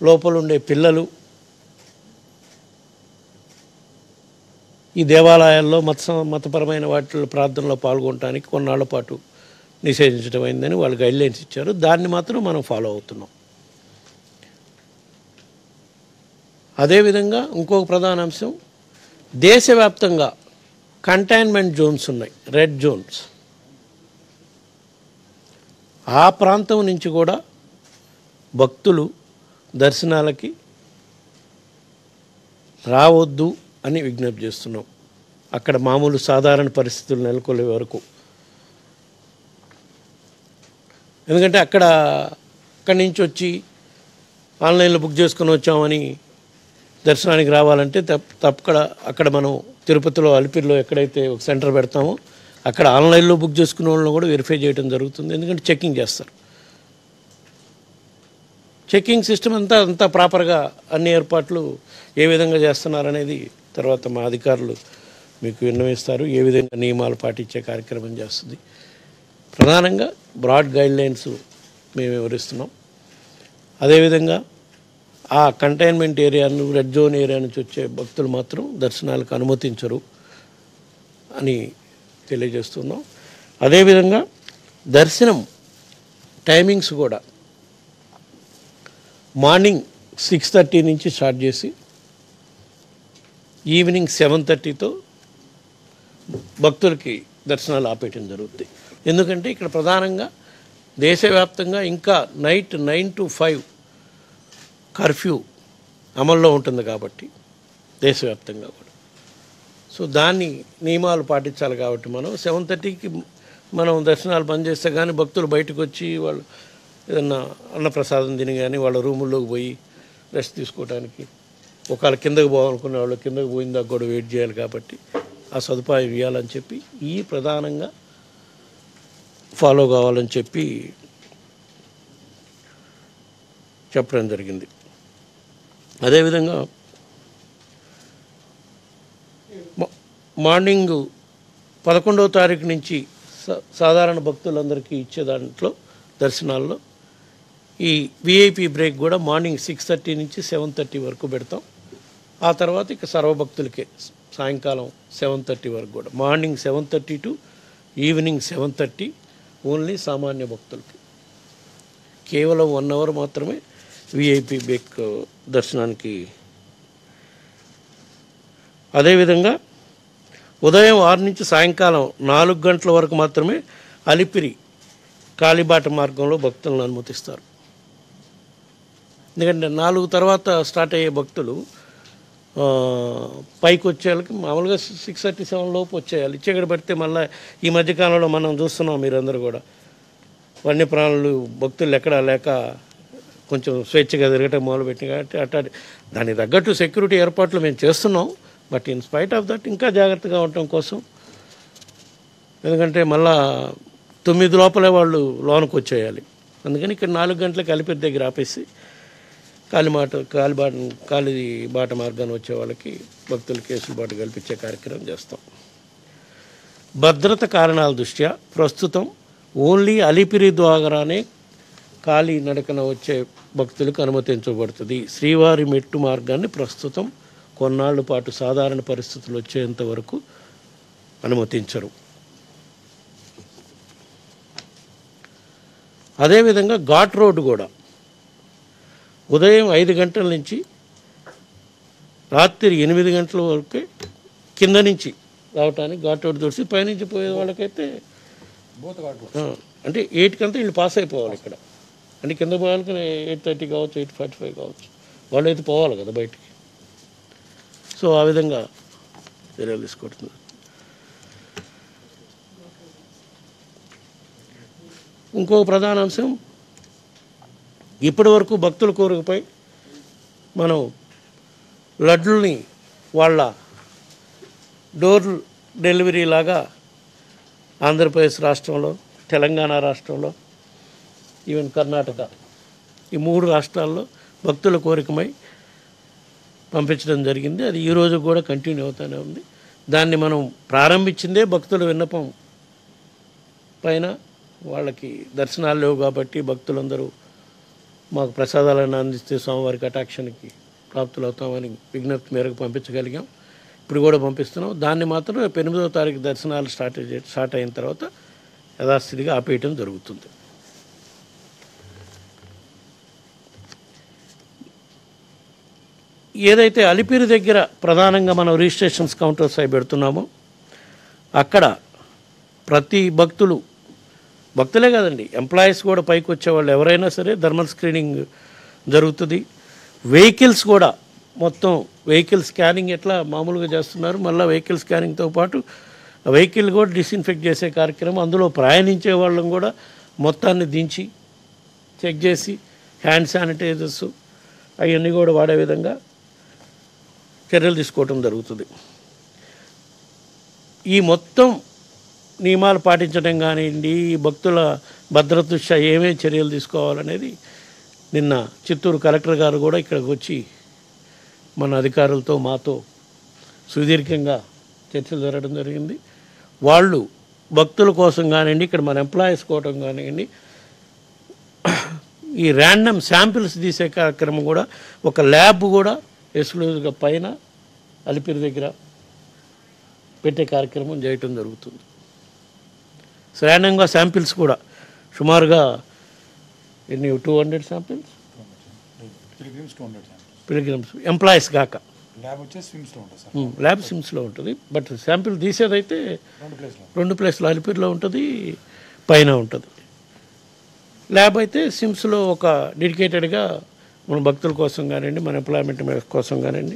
లోపల ఉండే పిల్లలు ఈ దేవాలయాల్లో మతపరమైన వాటిలో ప్రార్థనలో పాల్గొనడానికి కొన్నాళ్ల పాటు నిషేధించడం అయిందని వాళ్ళు గైడ్లైన్స్ ఇచ్చారు. దాన్ని మాత్రం మనం ఫాలో అవుతున్నాం. అదేవిధంగా ఇంకొక ప్రధాన అంశం, దేశవ్యాప్తంగా కంటైన్మెంట్ జోన్స్ ఉన్నాయి, రెడ్ జోన్స్. ఆ ప్రాంతం నుంచి కూడా భక్తులు దర్శనాలకి రావద్దు అని విజ్ఞప్తి చేస్తున్నాం. అక్కడ మామూలు సాధారణ పరిస్థితులు నెలకొల్పే వరకు. ఎందుకంటే అక్కడి నుంచి వచ్చి ఆన్లైన్లో బుక్ చేసుకొని వచ్చామని దర్శనానికి రావాలంటే అక్కడ మనం తిరుపతిలో అలిపిరిలో ఎక్కడైతే ఒక సెంటర్ పెడతామో అక్కడ ఆన్లైన్లో బుక్ చేసుకునే వాళ్ళని కూడా వెరిఫై చేయడం జరుగుతుంది. ఎందుకంటే చెక్కింగ్ చేస్తారు. చెక్కింగ్ సిస్టమ్ అంతా ప్రాపర్గా అన్ని ఏర్పాట్లు ఏ విధంగా చేస్తున్నారనేది తర్వాత మా అధికారులు మీకు విన్నవిస్తారు. ఏ విధంగా నియమాలు పాటించే కార్యక్రమం చేస్తుంది. ప్రధానంగా బ్రాడ్ గైడ్లైన్స్ మేము వివరిస్తున్నాం. అదేవిధంగా ఆ కంటైన్మెంట్ ఏరియాను, రెడ్ జోన్ ఏరియా నుంచి వచ్చే భక్తులు మాత్రం దర్శనాలకు అనుమతించరు అని తెలియజేస్తున్నాం. అదేవిధంగా దర్శనం టైమింగ్స్ కూడా మార్నింగ్ 6:30 నుంచి స్టార్ట్ చేసి ఈవినింగ్ 7:30తో భక్తులకి దర్శనాలు ఆపేయటం జరుగుతుంది. ఎందుకంటే ఇక్కడ ప్రధానంగా దేశవ్యాప్తంగా ఇంకా నైట్ 9 to 5 కర్ఫ్యూ అమల్లో ఉంటుంది కాబట్టి దేశవ్యాప్తంగా కూడా. సో దాన్ని నియమాలు పాటించాలి కాబట్టి మనం 7:30కి మనం దర్శనాలు బంద్ చేస్తే కానీ భక్తులు బయటకు వచ్చి వాళ్ళు ఏదన్నా అన్నప్రసాదం తిని కానీ వాళ్ళ రూముల్లోకి పోయి రెస్ట్ తీసుకోవడానికి, ఒకవేళ కిందకు పోవాలనుకునే వాళ్ళు కిందకు పోయిందాక కూడా వెయిట్ చేయాలి కాబట్టి ఆ సదుపాయం ఇవ్వాలని చెప్పి ఈ ప్రధానంగా ఫాలో కావాలని చెప్పి చెప్పడం జరిగింది. అదేవిధంగా మార్నింగ్ 11వ తారీఖు నుంచి సాధారణ భక్తులందరికీ ఇచ్చే దాంట్లో దర్శనాల్లో ఈ విఐపి బ్రేక్ కూడా మార్నింగ్ 6:30 నుంచి 7:30 వరకు పెడతాం. ఆ తర్వాత ఇక సర్వభక్తులకే సాయంకాలం 7:30 వరకు కూడా, మార్నింగ్ 7:30 టు ఈవినింగ్ 7:30 ఓన్లీ సామాన్య భక్తులకి. కేవలం 1 అవర్ మాత్రమే విఐపి బ్రేక్ దర్శనానికి. అదేవిధంగా ఉదయం 6 నుంచి సాయంకాలం 4 గంటల వరకు మాత్రమే అలిపిరి కాలిబాట మార్గంలో భక్తులను అనుమతిస్తారు. ఎందుకంటే 4 తర్వాత స్టార్ట్ అయ్యే భక్తులు పైకి వచ్చేయాలకి మామూలుగా 6:37 లోపు వచ్చేయాలి. చీకటి పడితే మళ్ళీ ఈ మధ్యకాలంలో మనం చూస్తున్నాం, మీరందరూ కూడా వన్యప్రాణులు భక్తులు ఎక్కడా లేక కొంచెం స్వేచ్ఛగా తిరగటం మొదలుపెట్టింది కాబట్టి దానికి తగ్గట్టు సెక్యూరిటీ ఏర్పాట్లు మేము చేస్తున్నాం. But in spite of that ఇంకా జాగ్రత్తగా ఉండటం కోసం, ఎందుకంటే మళ్ళా 9 లోపలే వాళ్ళు లోనికి వచ్చేయాలి. అందుకని ఇక్కడ 4 గంటలకు అలిపిరి దగ్గర ఆపేసి కాలిబాట మార్గాన్ని వచ్చే వాళ్ళకి భక్తులకి వెసులుబాటు కల్పించే కార్యక్రమం చేస్తాం. భద్రత కారణాల దృష్ట్యా ప్రస్తుతం ఓన్లీ అలిపిరి ద్వారానే కాలి నడకన వచ్చే భక్తులకు అనుమతించబడుతుంది. శ్రీవారి మెట్టు మార్గాన్ని ప్రస్తుతం కొన్నాళ్ల పాటు సాధారణ పరిస్థితులు వచ్చేంత వరకు అనుమతించరు. అదేవిధంగా ఘాట్ రోడ్డు కూడా ఉదయం 5 గంటల నుంచి రాత్రి 8 గంటల వరకే కింద నుంచి రావటానికి ఘాట్ రోడ్డు దొరికి పైనుంచి పోయే వాళ్ళకైతే అంటే 8 వీళ్ళు పాస్ అయిపోవాలి. ఇక్కడ అంటే కింద పోయాలకి 8:30 కావచ్చు, 8:45 కావచ్చు, వాళ్ళు అయితే పోవాలి కదా బయటికి. సో ఆ విధంగా చర్యలు తీసుకుంటున్నారు. ఇంకో ప్రధాన అంశం, ఇప్పటి వరకు భక్తుల కోరికపై మనం లడ్డుల్ని వాళ్ళ డోర్ డెలివరీ లాగా ఆంధ్రప్రదేశ్ రాష్ట్రంలో, తెలంగాణ రాష్ట్రంలో, ఈవెన్ కర్ణాటక, ఈ 3 రాష్ట్రాల్లో భక్తుల కోరికమై పంపించడం జరిగింది. అది ఈరోజు కూడా కంటిన్యూ అవుతూనే ఉంది. దాన్ని మనం ప్రారంభించిందే భక్తుల విన్నపం పైన. వాళ్ళకి దర్శనాలు లేవు కాబట్టి భక్తులందరూ మాకు ప్రసాదాలను అందిస్తే స్వామివారి కటాక్షానికి ప్రాప్తులవుతామని విజ్ఞప్తి మేరకు పంపించగలిగాం. ఇప్పుడు కూడా పంపిస్తున్నాం. దాన్ని మాత్రం రేపు 8వ తారీఖు దర్శనాలు స్టార్ట్ అయిన తర్వాత యథాస్థితిగా ఆపేయటం జరుగుతుంది. ఏదైతే అలిపిరి దగ్గర ప్రధానంగా మనం రిజిస్ట్రేషన్స్ కౌంటర్స్ అవి పెడుతున్నామో అక్కడ ప్రతి భక్తులే కాదండి, ఎంప్లాయీస్ కూడా పైకి వచ్చేవాళ్ళు ఎవరైనా సరే థర్మల్ స్క్రీనింగ్ జరుగుతుంది. వెహికల్స్ కూడా మొత్తం వెహికల్ స్కానింగ్ ఎట్లా మామూలుగా చేస్తున్నారు, మళ్ళీ వెహికల్ స్కానింగ్తో పాటు వెహికల్ కూడా డిస్ఇన్ఫెక్ట్ చేసే కార్యక్రమం, అందులో ప్రయాణించే వాళ్ళం కూడా మొత్తాన్ని దించి చెక్ చేసి హ్యాండ్ శానిటైజర్స్ అవన్నీ కూడా వాడే విధంగా చర్యలు తీసుకోవటం జరుగుతుంది. ఈ మొత్తం నియమాలు పాటించడం కానివ్వండి, భక్తుల భద్రత దృష్ట్యా ఏమేమి చర్యలు తీసుకోవాలనేది నిన్న చిత్తూరు కలెక్టర్ గారు కూడా ఇక్కడికి వచ్చి మన అధికారులతో మాతో సుదీర్ఘంగా చర్చలు జరగడం జరిగింది. వాళ్ళు భక్తుల కోసం కానివ్వండి, ఇక్కడ మన ఎంప్లాయీస్ కోసం కానివ్వండి, ఈ ర్యాండమ్ శాంపిల్స్ తీసే కార్యక్రమం కూడా ఒక ల్యాబ్ కూడా ఎక్స్క్లూజివ్గా పైన అలిపిరి దగ్గర పెట్టే కార్యక్రమం చేయటం జరుగుతుంది. ర్యాండమ్గా శాంపిల్స్ కూడా సుమారుగా ఎన్ని 200 శాంపిల్స్ పిలిగ్రిమ్స్ ఎంప్లాయీస్ కాక ల్యాబ్ సిమ్స్లో ఉంటుంది. బట్ శాంపిల్ తీసేదైతే 2 ప్లేస్లో అలిపిరిలో ఉంటుంది, పైన ఉంటుంది. ల్యాబ్ అయితే సిమ్స్లో ఒక డెడికేటెడ్గా మన భక్తుల కోసం కానివ్వండి, మన ఎంప్లాయ్మెంట్ కోసం కానివ్వండి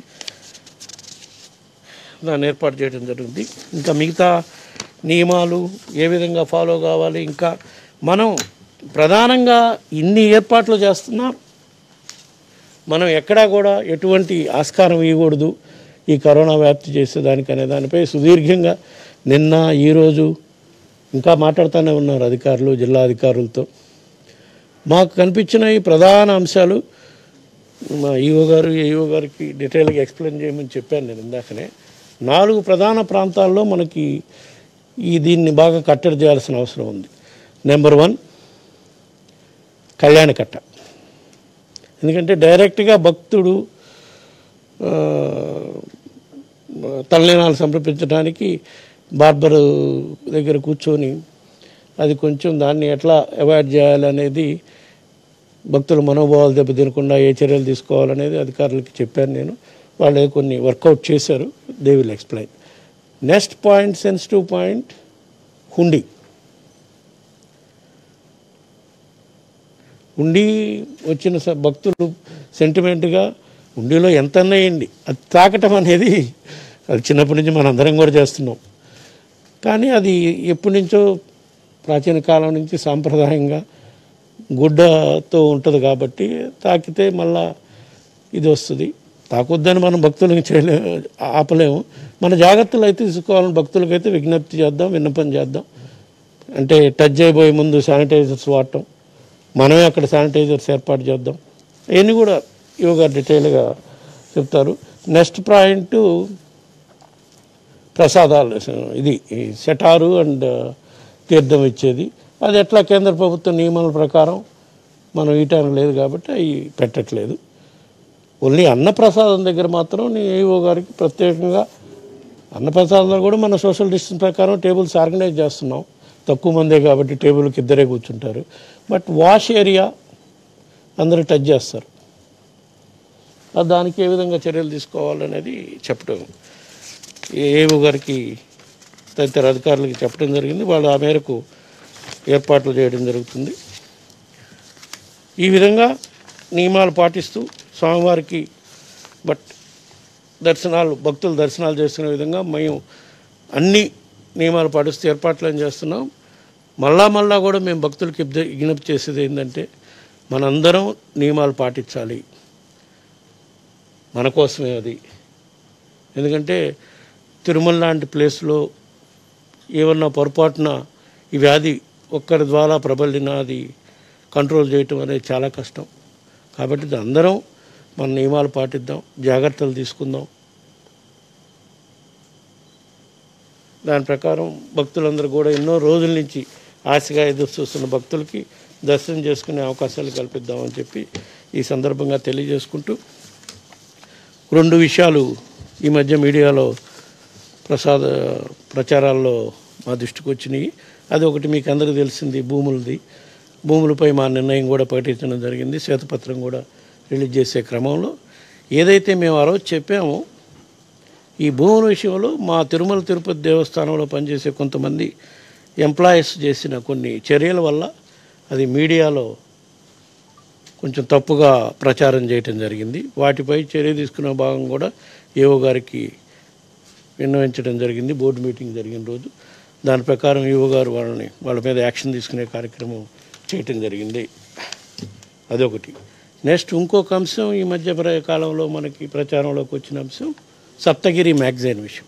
దాన్ని ఏర్పాటు చేయడం జరిగింది. ఇంకా మిగతా నియమాలు ఏ విధంగా ఫాలో కావాలి, ఇంకా మనం ప్రధానంగా ఇన్ని ఏర్పాట్లు చేస్తున్నా మనం ఎక్కడా కూడా ఎటువంటి ఆస్కారం ఇవ్వకూడదు ఈ కరోనా వ్యాప్తి చేసేదానికి అనే దానిపై సుదీర్ఘంగా నిన్న ఈరోజు ఇంకా మాట్లాడుతూనే ఉన్నారు అధికారులు, జిల్లా అధికారులతో. మాకు కనిపించిన ఈ ప్రధాన అంశాలు మా ఏఈఓ గారికి డీటెయిల్గా ఎక్స్ప్లెయిన్ చేయమని చెప్పాను నేను ఇందాకనే. 4 ప్రధాన ప్రాంతాల్లో మనకి దీన్ని బాగా కట్టడి చేయాల్సిన అవసరం ఉంది. నెంబర్ 1 కళ్యాణకట్ట. ఎందుకంటే డైరెక్ట్గా భక్తుడు తలనీలాలు సమర్పించడానికి బార్బర్ దగ్గర కూర్చొని అది కొంచెం దాన్ని ఎట్లా అవాయిడ్ చేయాలనేది, భక్తుల మనోభావాలు దెబ్బతినకుండా ఏ చర్యలు తీసుకోవాలనేది అధికారులకి చెప్పాను నేను. వాళ్ళు కొన్ని వర్కౌట్ చేశారు. They will explain. Next point, sensitive point, hundi. హుండీ వచ్చిన భక్తులు సెంటిమెంట్గా హుండీలో ఎంత అన్నాయండి అది తాకటం అనేది అది చిన్నప్పటి నుంచి మన అందరం కూడా చేస్తున్నాం. కానీ అది ఎప్పటి నుంచో ప్రాచీన కాలం నుంచి సాంప్రదాయంగా గుడ్డతో ఉంటుంది కాబట్టి తాకితే మళ్ళా ఇది వస్తుంది. తాకొద్దని మనం భక్తులకు ఆపలేము. మన జాగ్రత్తలు అయితే తీసుకోవాలని భక్తులకైతే విజ్ఞప్తి చేద్దాం, విన్నపం చేద్దాం. అంటే టచ్ అయిపోయే ముందు శానిటైజర్స్ వాడటం, మనమే అక్కడ శానిటైజర్స్ ఏర్పాటు చేద్దాం. అవన్నీ కూడా యోగా డీటెయిల్గా చెప్తారు. నెక్స్ట్ పాయింట్ ప్రసాదాలు, ఇది సెటారు అండ్ తీర్థం ఇచ్చేది. అది ఎట్లా కేంద్ర ప్రభుత్వ నియమాల ప్రకారం మనం ఇయటానికి లేదు కాబట్టి అవి పెట్టట్లేదు. ఓన్లీ అన్నప్రసాదం దగ్గర మాత్రం నేను ఏఈఓ గారికి ప్రత్యేకంగా అన్నప్రసాదంలో కూడా మన సోషల్ డిస్టెన్స్ ప్రకారం టేబుల్స్ ఆర్గనైజ్ చేస్తున్నాం. తక్కువ మందే కాబట్టి టేబుల్కి 2 కూర్చుంటారు. బట్ వాష్ ఏరియా అందరూ టచ్ చేస్తారు. దానికి ఏ విధంగా చర్యలు తీసుకోవాలనేది చెప్పడం ఏఈఓ గారికి తదితర అధికారులకి చెప్పడం జరిగింది. వాళ్ళు ఆ మేరకు ఏర్పాట్లు చేయడం జరుగుతుంది. ఈ విధంగా నియమాలు పాటిస్తూ స్వామివారికి భక్తులు దర్శనాలు చేసుకునే విధంగా మేము అన్ని నియమాలు పాటిస్తూ ఏర్పాట్లను చేస్తున్నాం. మళ్ళా కూడా మేము భక్తులకి విజ్ఞప్తి చేసేది ఏంటంటే మనందరం నియమాలు పాటించాలి, మన కోసమే అది. ఎందుకంటే తిరుమల లాంటి ప్లేస్లో ఏమన్నా పొరపాటున ఈ వ్యాధి ఒక్కరి ద్వారా ప్రబలిన అది కంట్రోల్ చేయటం అనేది చాలా కష్టం. కాబట్టి అందరం మన నియమాలు పాటిద్దాం, జాగ్రత్తలు తీసుకుందాం. దాని ప్రకారం భక్తులందరూ కూడా ఎన్నో రోజుల నుంచి ఆశగా ఎదురు చూస్తున్న భక్తులకి దర్శనం చేసుకునే అవకాశాలు కల్పిద్దామని చెప్పి ఈ సందర్భంగా తెలియజేసుకుంటూ 2 విషయాలు ఈ మధ్య మీడియాలో ప్రచారాల్లో మా దృష్టికి వచ్చినాయి. అది ఒకటి మీకు అందరికీ తెలిసింది, భూములపై మా నిర్ణయం కూడా ప్రకటించడం జరిగింది. శ్వేతపత్రం కూడా రిలీజ్ చేసే క్రమంలో ఏదైతే మేము ఆ రోజు చెప్పామో ఈ భూముల విషయంలో మా తిరుమల తిరుపతి దేవస్థానంలో పనిచేసే కొంతమంది ఎంప్లాయీస్ చేసిన కొన్ని చర్యల వల్ల అది మీడియాలో కొంచెం తప్పుగా ప్రచారం చేయటం జరిగింది. వాటిపై చర్య తీసుకున్న భాగం కూడా ఏఓ గారికి విన్నవించడం జరిగింది. బోర్డు మీటింగ్ జరిగిన రోజు దాని ప్రకారం ఈఓ గారు వాళ్ళ మీద యాక్షన్ తీసుకునే కార్యక్రమం చేయటం జరిగింది. అదొకటి. నెక్స్ట్ ఇంకొక అంశం ఈ మధ్య కాలంలో మనకి ప్రచారంలోకి వచ్చిన అంశం సప్తగిరి మ్యాగజైన్ విషయం.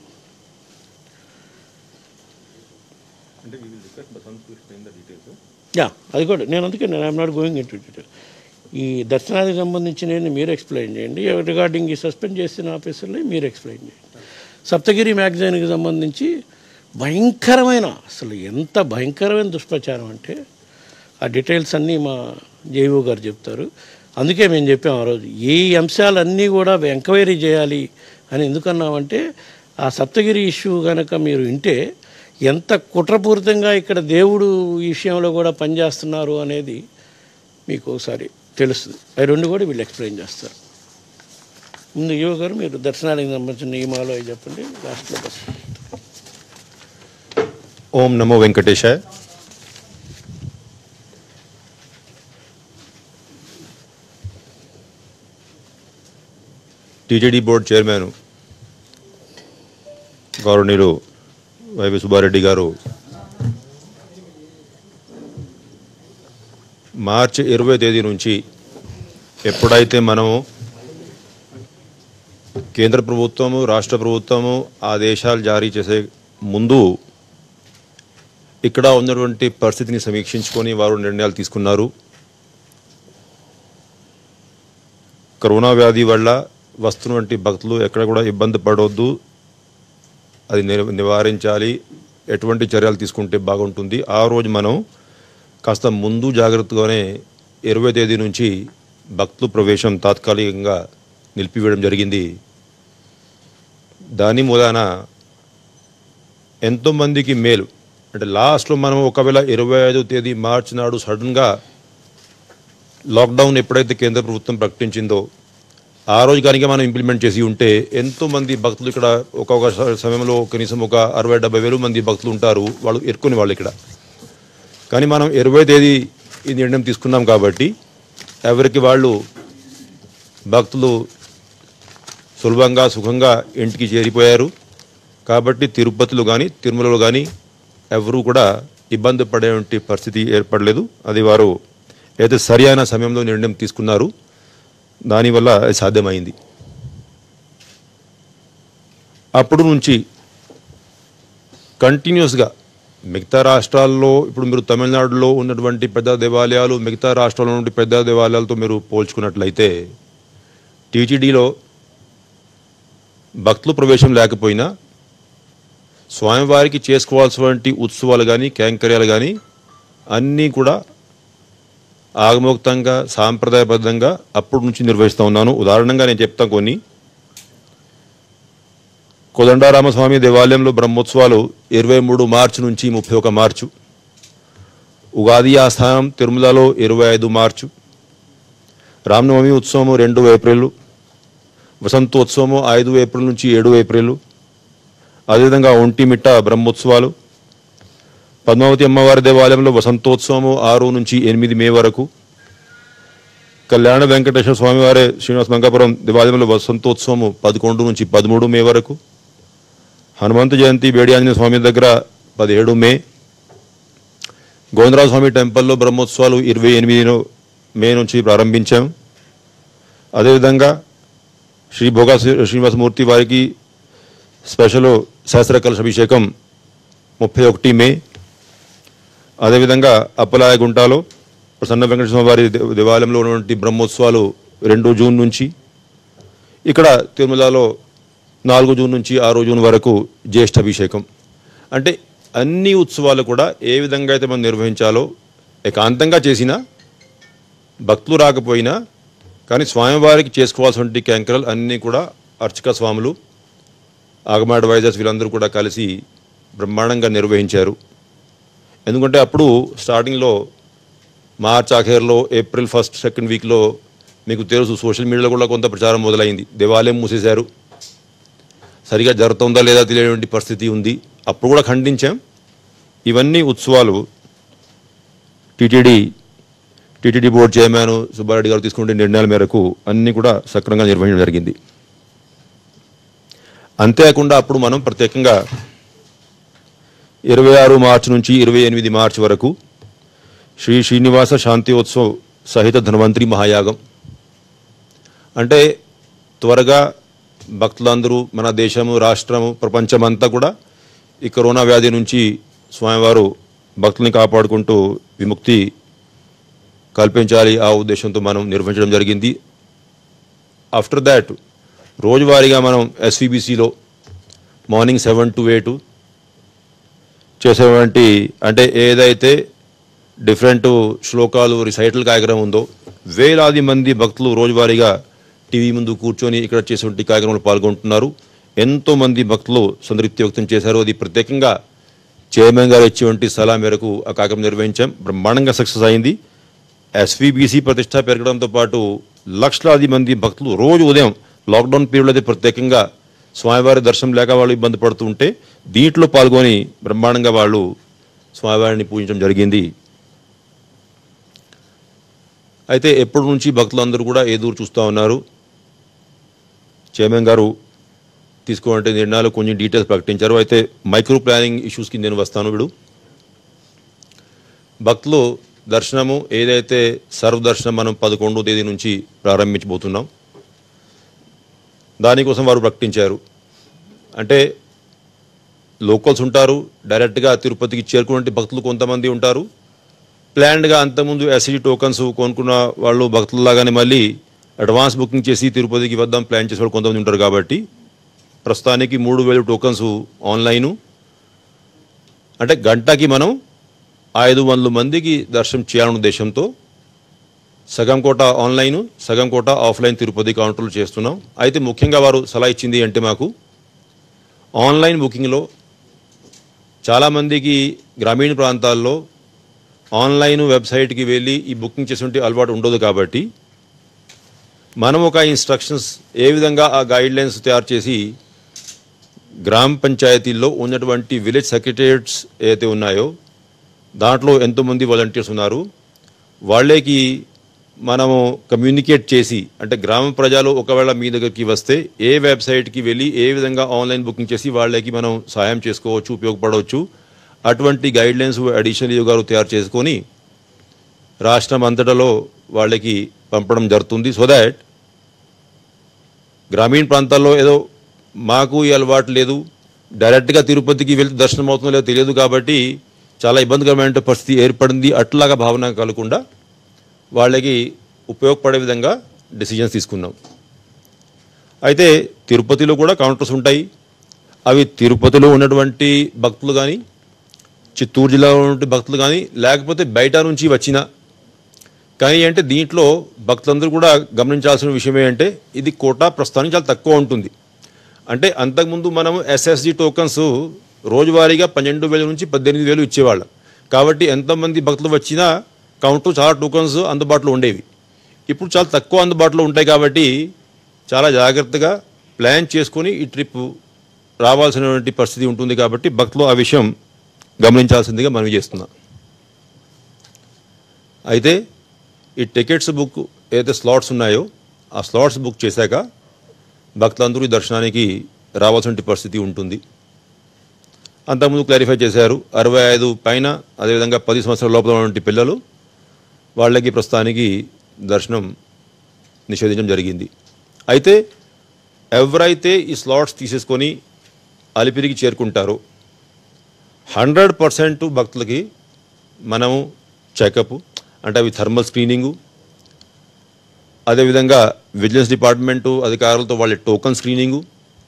అది కూడా నేను అందుకే I'm not going into detail. ఈ దర్శనానికి సంబంధించి మీరు ఎక్స్ప్లెయిన్ చేయండి. రిగార్డింగ్ ఈ సస్పెండ్ చేసిన ఆఫీసర్ని మీరు ఎక్స్ప్లెయిన్ చేయండి. సప్తగిరి మ్యాగజైన్కి సంబంధించి అసలు ఎంత భయంకరమైన దుష్ప్రచారం అంటే ఆ డీటెయిల్స్ అన్నీ మా జేఈఓ గారు చెప్తారు. అందుకే మేము చెప్పాం ఆ రోజు ఈ అంశాలన్నీ కూడా ఎంక్వైరీ చేయాలి అని. ఎందుకన్నామంటే ఆ సప్తగిరి ఇష్యూ కనుక మీరు వింటే ఎంత కుట్రపూరితంగా ఇక్కడ దేవుడు ఈ విషయంలో కూడా పనిచేస్తున్నారు అనేది మీకు ఒకసారి తెలుస్తుంది. అవి 2 కూడా వీళ్ళు ఎక్స్ప్లెయిన్ చేస్తారు. ముందు ఈఓ గారు మీరు దర్శనానికి సంబంధించిన నియమాలు అవి చెప్పండి. లాస్ట్లో బస్. ఓం నమో వెంకటేశాయ. టీటీడీ బోర్డు చైర్మన్ గౌరవనీయులు వైవి సుబ్బారెడ్డి గారు మార్చి 20వ తేదీ నుంచి ఎప్పుడైతే మనము కేంద్ర ప్రభుత్వము రాష్ట్ర ప్రభుత్వము ఆదేశాలు జారీ చేసే ముందు ఇక్కడ ఉన్నటువంటి పరిస్థితిని సమీక్షించుకొని వారు నిర్ణయాలు తీసుకున్నారు. కరోనా వ్యాధి వల్ల వస్తున్నటువంటి భక్తులు ఎక్కడ కూడా ఇబ్బంది పడవద్దు, అది నివారించాలి, ఎటువంటి చర్యలు తీసుకుంటే బాగుంటుంది. ఆ రోజు మనం కాస్త ముందు జాగ్రత్తగానే 20వ తేదీ నుంచి భక్తుల ప్రవేశం తాత్కాలికంగా నిలిపివేయడం జరిగింది. దాని మూలాన ఎంతోమందికి మేలు. అంటే లాస్ట్లో మనం ఒకవేళ 25వ తేదీ మార్చి నాడు సడన్గా లాక్డౌన్ ఎప్పుడైతే కేంద్ర ప్రభుత్వం ప్రకటించిందో ఆ రోజు కనుక మనం ఇంప్లిమెంట్ చేసి ఉంటే ఎంతోమంది భక్తులు ఇక్కడ ఒక్కొక్క సమయంలో కనీసం ఒక 60-70 వేల మంది భక్తులు ఉంటారు, వాళ్ళు ఎరుకునే వాళ్ళు ఇక్కడ. కానీ మనం 20వ తేదీ ఈ నిర్ణయం తీసుకున్నాం కాబట్టి ఎవరికి వాళ్ళు భక్తులు సులభంగా సుఖంగా ఇంటికి చేరిపోయారు. కాబట్టి తిరుపతిలో కానీ తిరుమలలో కానీ ఎవరూ కూడా ఇబ్బంది పడేటువంటి పరిస్థితి ఏర్పడలేదు. అది వారు అయితే సరి అయిన సమయంలో నిర్ణయం తీసుకున్నారు, దానివల్ల అది సాధ్యమైంది. అప్పుడు నుంచి కంటిన్యూస్గా మిగతా రాష్ట్రాల్లో ఇప్పుడు మీరు తమిళనాడులో ఉన్నటువంటి పెద్ద దేవాలయాలు మిగతా రాష్ట్రాల్లో నుండి పెద్ద దేవాలయాలతో మీరు పోల్చుకున్నట్లయితే టీటీడీలో భక్తుల ప్రవేశం లేకపోయినా స్వామివారికి చేసుకోవాల్సినటువంటి ఉత్సవాలు కానీ కైంకర్యాలు కానీ అన్నీ కూడా ఆగమోక్తంగా సాంప్రదాయబద్ధంగా అప్పటి నుంచి నిర్వహిస్తూ ఉన్నాను. ఉదాహరణంగా నేను చెప్తాను కొన్ని. కోదండరామస్వామి దేవాలయంలో బ్రహ్మోత్సవాలు 23 మార్చి నుంచి 31 మార్చు. ఉగాది ఆస్థానం తిరుమలలో 25 మార్చు. రామనవమి ఉత్సవం 2 ఏప్రిల్. వసంతోత్సవము 5 ఏప్రిల్ నుంచి 7 ఏప్రిల్. అదేవిధంగా ఒంటిమిట్ట బ్రహ్మోత్సవాలు. పద్మావతి అమ్మవారి దేవాలయంలో వసంతోత్సవము 6 నుంచి 8 మే వరకు. కళ్యాణ వెంకటేశ్వర స్వామివారి శ్రీనివాస మంగాపురం దేవాలయంలో వసంతోత్సవము 11 నుంచి 13 మే వరకు. హనుమంత జయంతి బేడి ఆంజనేయ స్వామి దగ్గర 17 మే. గోవిందరాజ స్వామి టెంపుల్లో బ్రహ్మోత్సవాలు 28 మే నుంచి ప్రారంభించాం. అదేవిధంగా శ్రీ భోగా శ్రీనివాసమూర్తి వారికి స్పెషల్ శాస్త్ర కలశాభిషేకం 31 మే. అదేవిధంగా అప్పలాయగుంటలో ప్రసన్న వెంకటేశ్వర వారి దేవాలయంలో ఉన్నటువంటి బ్రహ్మోత్సవాలు 2 జూన్ నుంచి. ఇక్కడ తిరుమలలో 4 జూన్ నుంచి 6 జూన్ వరకు జ్యేష్ఠాభిషేకం. అంటే అన్ని ఉత్సవాలు కూడా ఏ విధంగా అయితే మనం నిర్వహించాలో ఏకాంతంగా చేసినా భక్తులు రాకపోయినా కానీ స్వామివారికి చేసుకోవాల్సిన క్యాంకరలు అన్నీ కూడా అర్చక స్వాములు ఆగమ అడ్వైజర్స్ వీళ్ళందరూ కూడా కలిసి బ్రహ్మాండంగా నిర్వహించారు. ఎందుకంటే అప్పుడు స్టార్టింగ్లో మార్చ్ ఆఖరిలో ఏప్రిల్ 1st, 2nd వీక్లో మీకు తెలుసు సోషల్ మీడియాలో కూడా కొంత ప్రచారం మొదలైంది. దేవాలయం మూసేశారు, సరిగా జరుగుతుందా లేదా తెలియని పరిస్థితి ఉంది. అప్పుడు కూడా ఖండించాం. ఇవన్నీ ఉత్సవాలు టీటీడీ బోర్డు చైర్మన్ సుబ్బారెడ్డి గారు తీసుకునే నిర్ణయాల మేరకు అన్నీ కూడా సక్రమంగా నిర్వహించడం జరిగింది. అంతేకాకుండా అప్పుడు మనం ప్రత్యేకంగా 26 మార్చి నుంచి 28 మార్చి వరకు శ్రీ శ్రీనివాస శాంతిోత్సవ్ సహిత ధన్వంతరి మహాయాగం అంటే త్వరగా భక్తులందరూ మన దేశము, రాష్ట్రము, ప్రపంచమంతా కూడా ఈ కరోనా వ్యాధి నుంచి స్వామివారు భక్తుల్ని కాపాడుకుంటూ విముక్తి కల్పించాలి ఆ ఉద్దేశంతో మనం నిర్వహించడం జరిగింది. ఆఫ్టర్ దాట్ రోజువారీగా మనం ఎస్వీబీసీలో మార్నింగ్ 7 to 8 చేసేటువంటి అంటే ఏదైతే డిఫరెంట్ శ్లోకాలు రిసైటల్ కార్యక్రమం ఉందో వేలాది మంది భక్తులు రోజువారీగా టీవీ ముందు కూర్చొని ఇక్కడ చేసేటువంటి కార్యక్రమంలో పాల్గొంటున్నారు. ఎంతోమంది భక్తులు సంతృప్తి వ్యక్తం చేశారు. అది ప్రత్యేకంగా చైర్మన్ గారు ఇచ్చేటువంటి సలహా మేరకు ఆ కార్యక్రమం నిర్వహించాం. బ్రహ్మాండంగా సక్సెస్ అయింది. ఎస్వీబీసీ ప్రతిష్ట పెరగడంతో పాటు లక్షలాది మంది భక్తులు రోజు ఉదయం లాక్డౌన్ పీరియడ్లో అయితే ప్రత్యేకంగా స్వామివారి దర్శనం లేక వాళ్ళు ఇబ్బంది పడుతూ ఉంటే దీంట్లో పాల్గొని బ్రహ్మాండంగా వాళ్ళు స్వామివారిని పూజించడం జరిగింది. అయితే ఎప్పటి నుంచి భక్తులందరూ కూడా ఎదురు చూస్తూ ఉన్నారు. చైర్మన్ గారు తీసుకోవాలంటే నిర్ణయాలు కొన్ని డీటెయిల్స్ ప్రకటించారు. అయితే మైక్రో ప్లానింగ్ ఇష్యూస్కి నేను వస్తాను. ఇప్పుడు భక్తులు దర్శనము ఏదైతే సర్వదర్శనం మనం 11వ తేదీ నుంచి ప్రారంభించబోతున్నాం దానికోసం వారు ప్రకటించారు. అంటే లోకల్స్ ఉంటారు, డైరెక్ట్గా తిరుపతికి చేరుకునే భక్తులు కొంతమంది ఉంటారు, ప్లాన్డ్గా అంతకుముందు ఎస్సీ టోకన్స్ కొనుక్కున్న వాళ్ళు భక్తులలాగానే మళ్ళీ అడ్వాన్స్ బుకింగ్ చేసి తిరుపతికి వద్దాం ప్లాన్ చేసే వాళ్ళు కొంతమంది ఉంటారు. కాబట్టి ప్రస్తుతానికి 3000 టోకన్స్ ఆన్లైను అంటే గంటకి మనం 500 మందికి దర్శనం చేయాలనే ఉద్దేశంతో సగం కోట ఆన్లైను సగం కోట ఆఫ్లైన్ తిరుపతి కౌంటర్లు చేస్తున్నాం. అయితే ముఖ్యంగా వారు సలహా ఇచ్చింది అంటే మాకు ఆన్లైన్ బుకింగ్లో చాలామందికి గ్రామీణ ప్రాంతాల్లో ఆన్లైన్ వెబ్సైట్కి వెళ్ళి ఈ బుకింగ్ చేసేటువంటి అలవాటు ఉండదు. కాబట్టి మనం ఒక ఇన్స్ట్రక్షన్స్ ఏ విధంగా ఆ గైడ్లైన్స్ తయారు చేసి గ్రామ పంచాయతీల్లో ఉన్నటువంటి విలేజ్ సెక్రటేరియట్స్ ఏదైతే ఉన్నాయో దాంట్లో ఎంతోమంది వాలంటీర్స్ ఉన్నారు, వాళ్ళకి మనము కమ్యూనికేట్ చేసి అంటే గ్రామ ప్రజలు ఒకవేళ మీ దగ్గరికి వస్తే ఏ వెబ్సైట్కి వెళ్ళి ఏ విధంగా ఆన్లైన్ బుకింగ్ చేసి వాళ్ళకి మనం సాయం చేసుకోవచ్చు, ఉపయోగపడవచ్చు, అటువంటి గైడ్లైన్స్ అడిషనల్ గారు తయారు చేసుకొని రాష్ట్రం అంతటలో వాళ్ళకి పంపడం జరుగుతుంది. సో దాట్ గ్రామీణ ప్రాంతాల్లో ఏదో మాకు ఈ అలవాటు లేదు, డైరెక్ట్గా తిరుపతికి వెళ్తే దర్శనం అవుతుందో లేదో తెలియదు కాబట్టి చాలా ఇబ్బందికరమైన పరిస్థితి ఏర్పడింది అట్లాగా భావన కలగకుండా వాళ్ళకి ఉపయోగపడే విధంగా డెసిజన్స్ తీసుకున్నాం. అయితే తిరుపతిలో కూడా కౌంటర్స్ ఉంటాయి. అవి తిరుపతిలో ఉన్నటువంటి భక్తులు కానీ చిత్తూరు జిల్లాలో ఉన్నటువంటి భక్తులు కానీ లేకపోతే బయట నుంచి వచ్చిన కానీ అంటే దీంట్లో భక్తులందరూ కూడా గమనించాల్సిన విషయం ఏంటంటే ఇది కోటా ప్రస్తుతానికి చాలా తక్కువ ఉంటుంది. అంటే అంతకుముందు మనము ఎస్ఎస్జి టోకన్స్ రోజువారీగా 12,000 నుంచి 18,000 ఇచ్చేవాళ్ళం. కాబట్టి ఎంతమంది భక్తులు వచ్చినా కౌంటర్ చాలా టోకన్స్ అందుబాటులో ఉండేవి. ఇప్పుడు చాలా తక్కువ అందుబాటులో ఉంటాయి. కాబట్టి చాలా జాగ్రత్తగా ప్లాన్ చేసుకొని ఈ ట్రిప్ రావాల్సినటువంటి పరిస్థితి ఉంటుంది. కాబట్టి భక్తులు ఆ విషయం గమనించాల్సిందిగా మనవి చేస్తున్నాం. అయితే ఈ టికెట్స్ బుక్ ఏదైతే స్లాట్స్ ఉన్నాయో ఆ స్లాట్స్ బుక్ చేశాక భక్తులందరూ ఈ దర్శనానికి రావాల్సిన పరిస్థితి ఉంటుంది. అంతకుముందు క్లారిఫై చేశారు 65 పైన అదేవిధంగా 10 సంవత్సరాల లోపల ఉన్నటువంటి పిల్లలు వాళ్ళకి ప్రస్తుతానికి దర్శనం నిషేధించడం జరిగింది. అయితే ఎవరైతే ఈ స్లాట్స్ తీసేసుకొని అలిపిరికి చేరుకుంటారో 100% భక్తులకి మనము చెకప్ అంటే అవి థర్మల్ స్క్రీనింగు, అదేవిధంగా విజిలెన్స్ డిపార్ట్మెంటు అధికారులతో వాళ్ళ టోకన్ స్క్రీనింగు.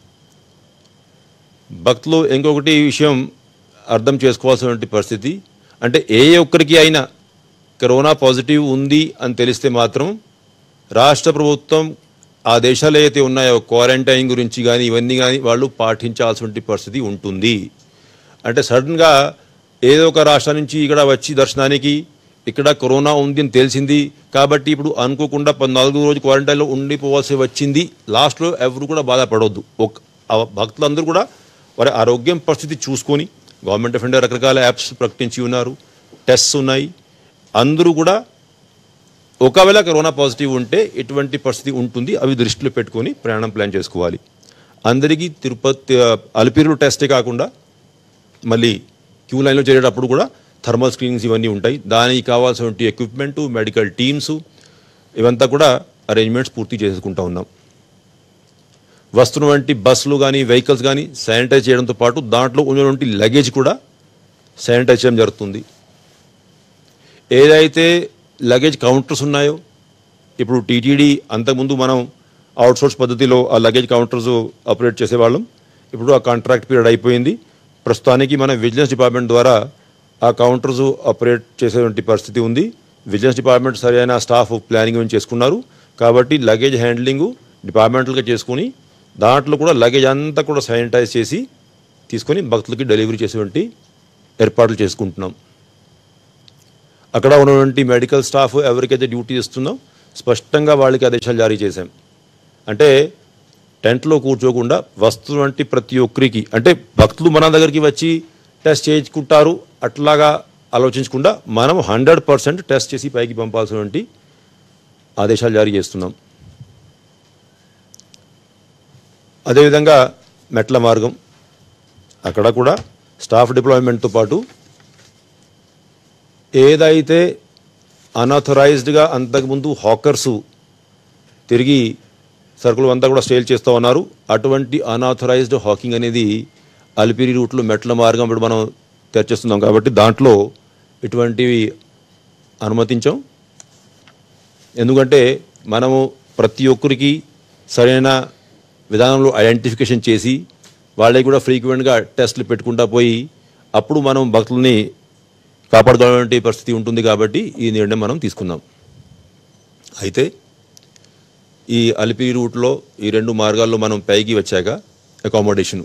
భక్తులు ఇంకొకటి విషయం అర్థం చేసుకోవాల్సినటువంటి పరిస్థితి అంటే ఏ ఒక్కరికి అయినా కరోనా పాజిటివ్ ఉంది అని తెలిస్తే మాత్రం రాష్ట్ర ప్రభుత్వం ఆ దేశాలు ఏవైతే ఉన్నాయో క్వారంటైన్ గురించి కానీ ఇవన్నీ కానీ వాళ్ళు పాటించాల్సిన పరిస్థితి ఉంటుంది. అంటే సడన్గా ఏదో ఒక రాష్ట్రం నుంచి ఇక్కడ వచ్చి దర్శనానికి ఇక్కడ కరోనా ఉంది అని తెలిసింది కాబట్టి ఇప్పుడు అనుకోకుండా 14 రోజు క్వారంటైన్లో ఉండిపోవాల్సి వచ్చింది. లాస్ట్లో ఎవరు కూడా బాధపడవద్దు. భక్తులందరూ కూడా వారి ఆరోగ్యం పరిస్థితి చూసుకొని గవర్నమెంట్ ఆఫ్ ఇండియా రకరకాల యాప్స్ ప్రకటించి ఉన్నారు, టెస్ట్స్ ఉన్నాయి. అందరూ కూడా ఒకవేళ కరోనా పాజిటివ్ ఉంటే ఎటువంటి పరిస్థితి ఉంటుంది అవి దృష్టిలో పెట్టుకొని ప్రయాణం ప్లాన్ చేసుకోవాలి. అందరికీ తిరుపతి అలిపిరిలో టెస్టే కాకుండా మళ్ళీ క్యూ లైన్లో చేరేటప్పుడు కూడా థర్మల్ స్క్రీనింగ్స్ ఇవన్నీ ఉంటాయి. దానికి కావాల్సినటువంటి ఎక్విప్మెంటు, మెడికల్ టీమ్స్ ఇవంతా కూడా అరేంజ్మెంట్స్ పూర్తి చేసుకుంటూ ఉన్నాం. వస్తున్నటువంటి బస్సులు కానీ వెహికల్స్ కానీ శానిటైజ్ చేయడంతో పాటు దాంట్లో ఉన్నటువంటి లగేజ్ కూడా శానిటైజ్ చేయడం జరుగుతుంది. ఏదైతే లగేజ్ కౌంటర్స్ ఉన్నాయో ఇప్పుడు టీటీడీ అంతకుముందు మనం అవుట్సోర్స్ పద్ధతిలో ఆ లగేజ్ కౌంటర్స్ ఆపరేట్ చేసేవాళ్ళం. ఇప్పుడు ఆ కాంట్రాక్ట్ పీరియడ్ అయిపోయింది. ప్రస్తుతానికి మన విజిలెన్స్ డిపార్ట్మెంట్ ద్వారా ఆ కౌంటర్స్ ఆపరేట్ చేసేటువంటి పరిస్థితి ఉంది. విజిలెన్స్ డిపార్ట్మెంట్ సరైన స్టాఫ్ ప్లానింగ్ చేసుకున్నారు కాబట్టి లగేజ్ హ్యాండ్లింగ్ డిపార్ట్మెంటల్గా చేసుకుని దాంట్లో కూడా లగేజ్ అంతా కూడా శానిటైజ్ చేసి తీసుకొని భక్తులకి డెలివరీ చేసేటువంటి ఏర్పాట్లు చేసుకుంటున్నాం. అక్కడ ఉన్నటువంటి మెడికల్ స్టాఫ్ ఎవరికైతే డ్యూటీ ఇస్తుందో స్పష్టంగా వాళ్ళకి ఆదేశాలు జారీ చేశాం. అంటే టెంట్లో కూర్చోకుండా వస్తున్నటువంటి ప్రతి ఒక్కరికి అంటే భక్తులు మన దగ్గరికి వచ్చి టెస్ట్ చేయించుకుంటారు అట్లాగా ఆలోచించకుండా మనం 100% టెస్ట్ చేసి పైకి పంపాల్సినటువంటి ఆదేశాలు జారీ చేస్తున్నాం. అదేవిధంగా మెట్ల మార్గం అక్కడ కూడా స్టాఫ్ డిప్లాయ్మెంట్తో పాటు ఏదైతే అన్ఆథరైజ్డ్గా అంతకుముందు హాకర్సు తిరిగి సరుకులు అంతా కూడా సేల్ చేస్తూ ఉన్నారు అటువంటి అన్ఆథరైజ్డ్ హాకింగ్ అనేది అలిపిరి రూట్లో మెట్ల మార్గం ఇప్పుడు మనం తెరిచేస్తున్నాం కాబట్టి దాంట్లో ఇటువంటివి అనుమతించాం. ఎందుకంటే మనము ప్రతి ఒక్కరికి సరైన విధానంలో ఐడెంటిఫికేషన్ చేసి వాళ్ళకి కూడా ఫ్రీక్వెంట్గా టెస్టులు పెట్టుకుంటా పోయి అప్పుడు మనం భక్తుల్ని కాపాడుకోవాలంటే పరిస్థితి ఉంటుంది కాబట్టి ఈ నిర్ణయం మనం తీసుకున్నాం. అయితే ఈ అలిపిరి రూట్లో ఈ 2 మార్గాల్లో మనం పైకి వచ్చాక అకామిడేషను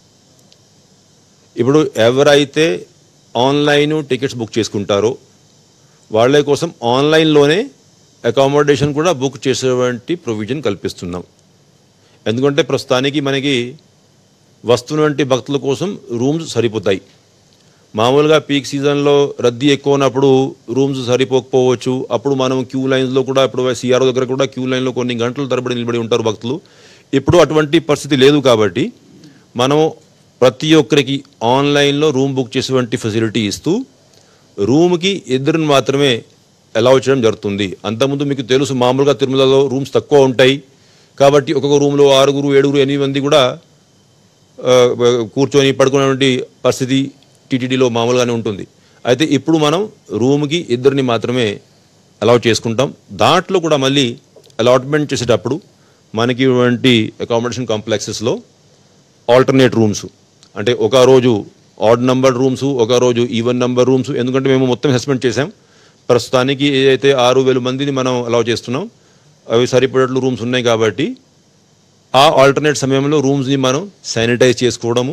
ఇప్పుడు ఎవరైతే ఆన్లైన్ టికెట్స్ బుక్ చేసుకుంటారో వాళ్ళ కోసం ఆన్లైన్లోనే అకామిడేషన్ కూడా బుక్ చేసేటువంటి ప్రొవిజన్ కల్పిస్తున్నాం. ఎందుకంటే ప్రస్తుతానికి మనకి వస్తున్నటువంటి భక్తుల కోసం రూమ్స్ సరిపోతాయి. మామూలుగా పీక్ సీజన్లో రద్దీ ఎక్కువ ఉన్నప్పుడు రూమ్స్ సరిపోకపోవచ్చు. అప్పుడు మనం క్యూ లైన్స్లో కూడా ఇప్పుడు సిఆర్ఓ దగ్గర కూడా క్యూ లైన్లో కొన్ని గంటల తరబడి నిలబడి ఉంటారు భక్తులు. ఇప్పుడు అటువంటి పరిస్థితి లేదు కాబట్టి మనం ప్రతి ఒక్కరికి ఆన్లైన్లో రూమ్ బుక్ చేసేటువంటి ఫెసిలిటీ ఇస్తూ రూమ్కి 2 మాత్రమే అలౌ చేయడం జరుగుతుంది. అంతకుముందు మీకు తెలుసు మామూలుగా తిరుమలలో రూమ్స్ తక్కువ ఉంటాయి కాబట్టి ఒక్కొక్క రూమ్లో 6, 7, 8 మంది కూడా కూర్చొని పడుకునేటువంటి పరిస్థితి టీటీడీలో మామూలుగానే ఉంటుంది. అయితే ఇప్పుడు మనం రూమ్కి 2 మాత్రమే అలౌ చేసుకుంటాం. దాంట్లో కూడా మళ్ళీ అలాట్మెంట్ చేసేటప్పుడు మనకి ఇటువంటి అకామిడేషన్ కాంప్లెక్సెస్లో ఆల్టర్నేట్ రూమ్స్ అంటే ఒక రోజు ఆడ్ నెంబర్ రూమ్స్, ఒక రోజు ఈవెన్ నెంబర్ రూమ్స్. ఎందుకంటే మేము మొత్తం అసెస్మెంట్ చేసాం. ప్రస్తుతానికి ఏదైతే 6,000 మందిని మనం అలౌ చేస్తున్నాం అవి సరిపడట్లు రూమ్స్ ఉన్నాయి కాబట్టి ఆ ఆల్టర్నేట్ సమయంలో రూమ్స్ని మనం శానిటైజ్ చేసుకోవడము,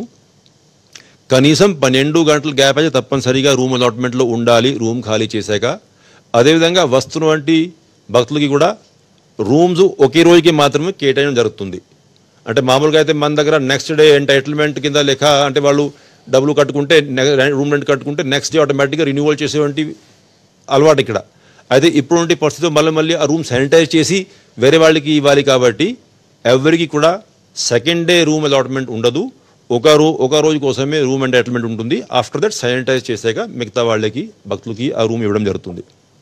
కనీసం 12 గంటల గ్యాప్ అయితే తప్పనిసరిగా రూమ్ అలాట్మెంట్లో ఉండాలి రూమ్ ఖాళీ చేశాక. అదేవిధంగా వస్తున్నటువంటి భక్తులకి కూడా రూమ్స్ ఒకే రోజుకి మాత్రమే కేటాయించడం జరుగుతుంది. అంటే మామూలుగా అయితే మన దగ్గర నెక్స్ట్ డే ఎంటైటిల్మెంట్ కింద లెక్క అంటే వాళ్ళు డబ్బులు కట్టుకుంటే రూమ్ రెంట్ కట్టుకుంటే నెక్స్ట్ డే ఆటోమేటిక్గా రిన్యూవల్ చేసేటువంటి అలవాటు ఇక్కడ. అయితే ఇప్పుడుంటి పరిస్థితిలో మళ్ళీ ఆ రూమ్ శానిటైజ్ చేసి వేరే వాళ్ళకి ఇవ్వాలి కాబట్టి ఎవరికి కూడా సెకండ్ డే రూమ్ అలాట్మెంట్ ఉండదు. ఒక రోజు కోసమే రూమ్ ఎంటైటిల్మెంట్ ఉంటుంది. ఆఫ్టర్ దట్ శానిటైజ్ చేశాక మిగతా వాళ్ళకి భక్తులకి ఆ రూమ్ ఇవ్వడం జరుగుతుంది.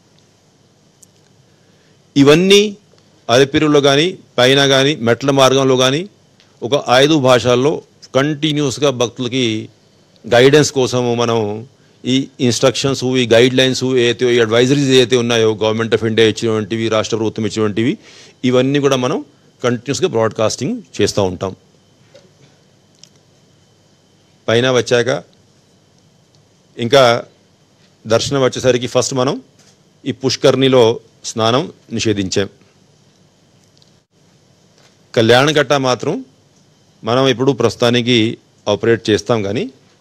ఇవన్నీ అలిపిరిలో కానీ పైన కానీ మెట్ల మార్గంలో కానీ ఒక 5 భాషల్లో కంటిన్యూస్గా భక్తులకి గైడెన్స్ కోసము మనం ఈ ఇన్స్ట్రక్షన్స్, ఈ గైడ్ లైన్స్ ఏదైతే ఈ అడ్వైజరీస్ ఏదైతే ఉన్నాయో గవర్నమెంట్ ఆఫ్ ఇండియా ఇచ్చినటువంటివి, రాష్ట్ర ప్రభుత్వం ఇచ్చినటువంటివి ఇవన్నీ కూడా మనం కంటిన్యూస్గా బ్రాడ్కాస్టింగ్ చేస్తూ ఉంటాం. పైన వచ్చాక ఇంకా దర్శనం వచ్చేసరికి ఫస్ట్ మనం ఈ పుష్కర్ణిలో స్నానం నిషేధించాం. కళ్యాణకట్ట మాత్రం మనం ఇప్పుడు ప్రస్తుతానికి ఆపరేట్ చేస్తాం, కానీ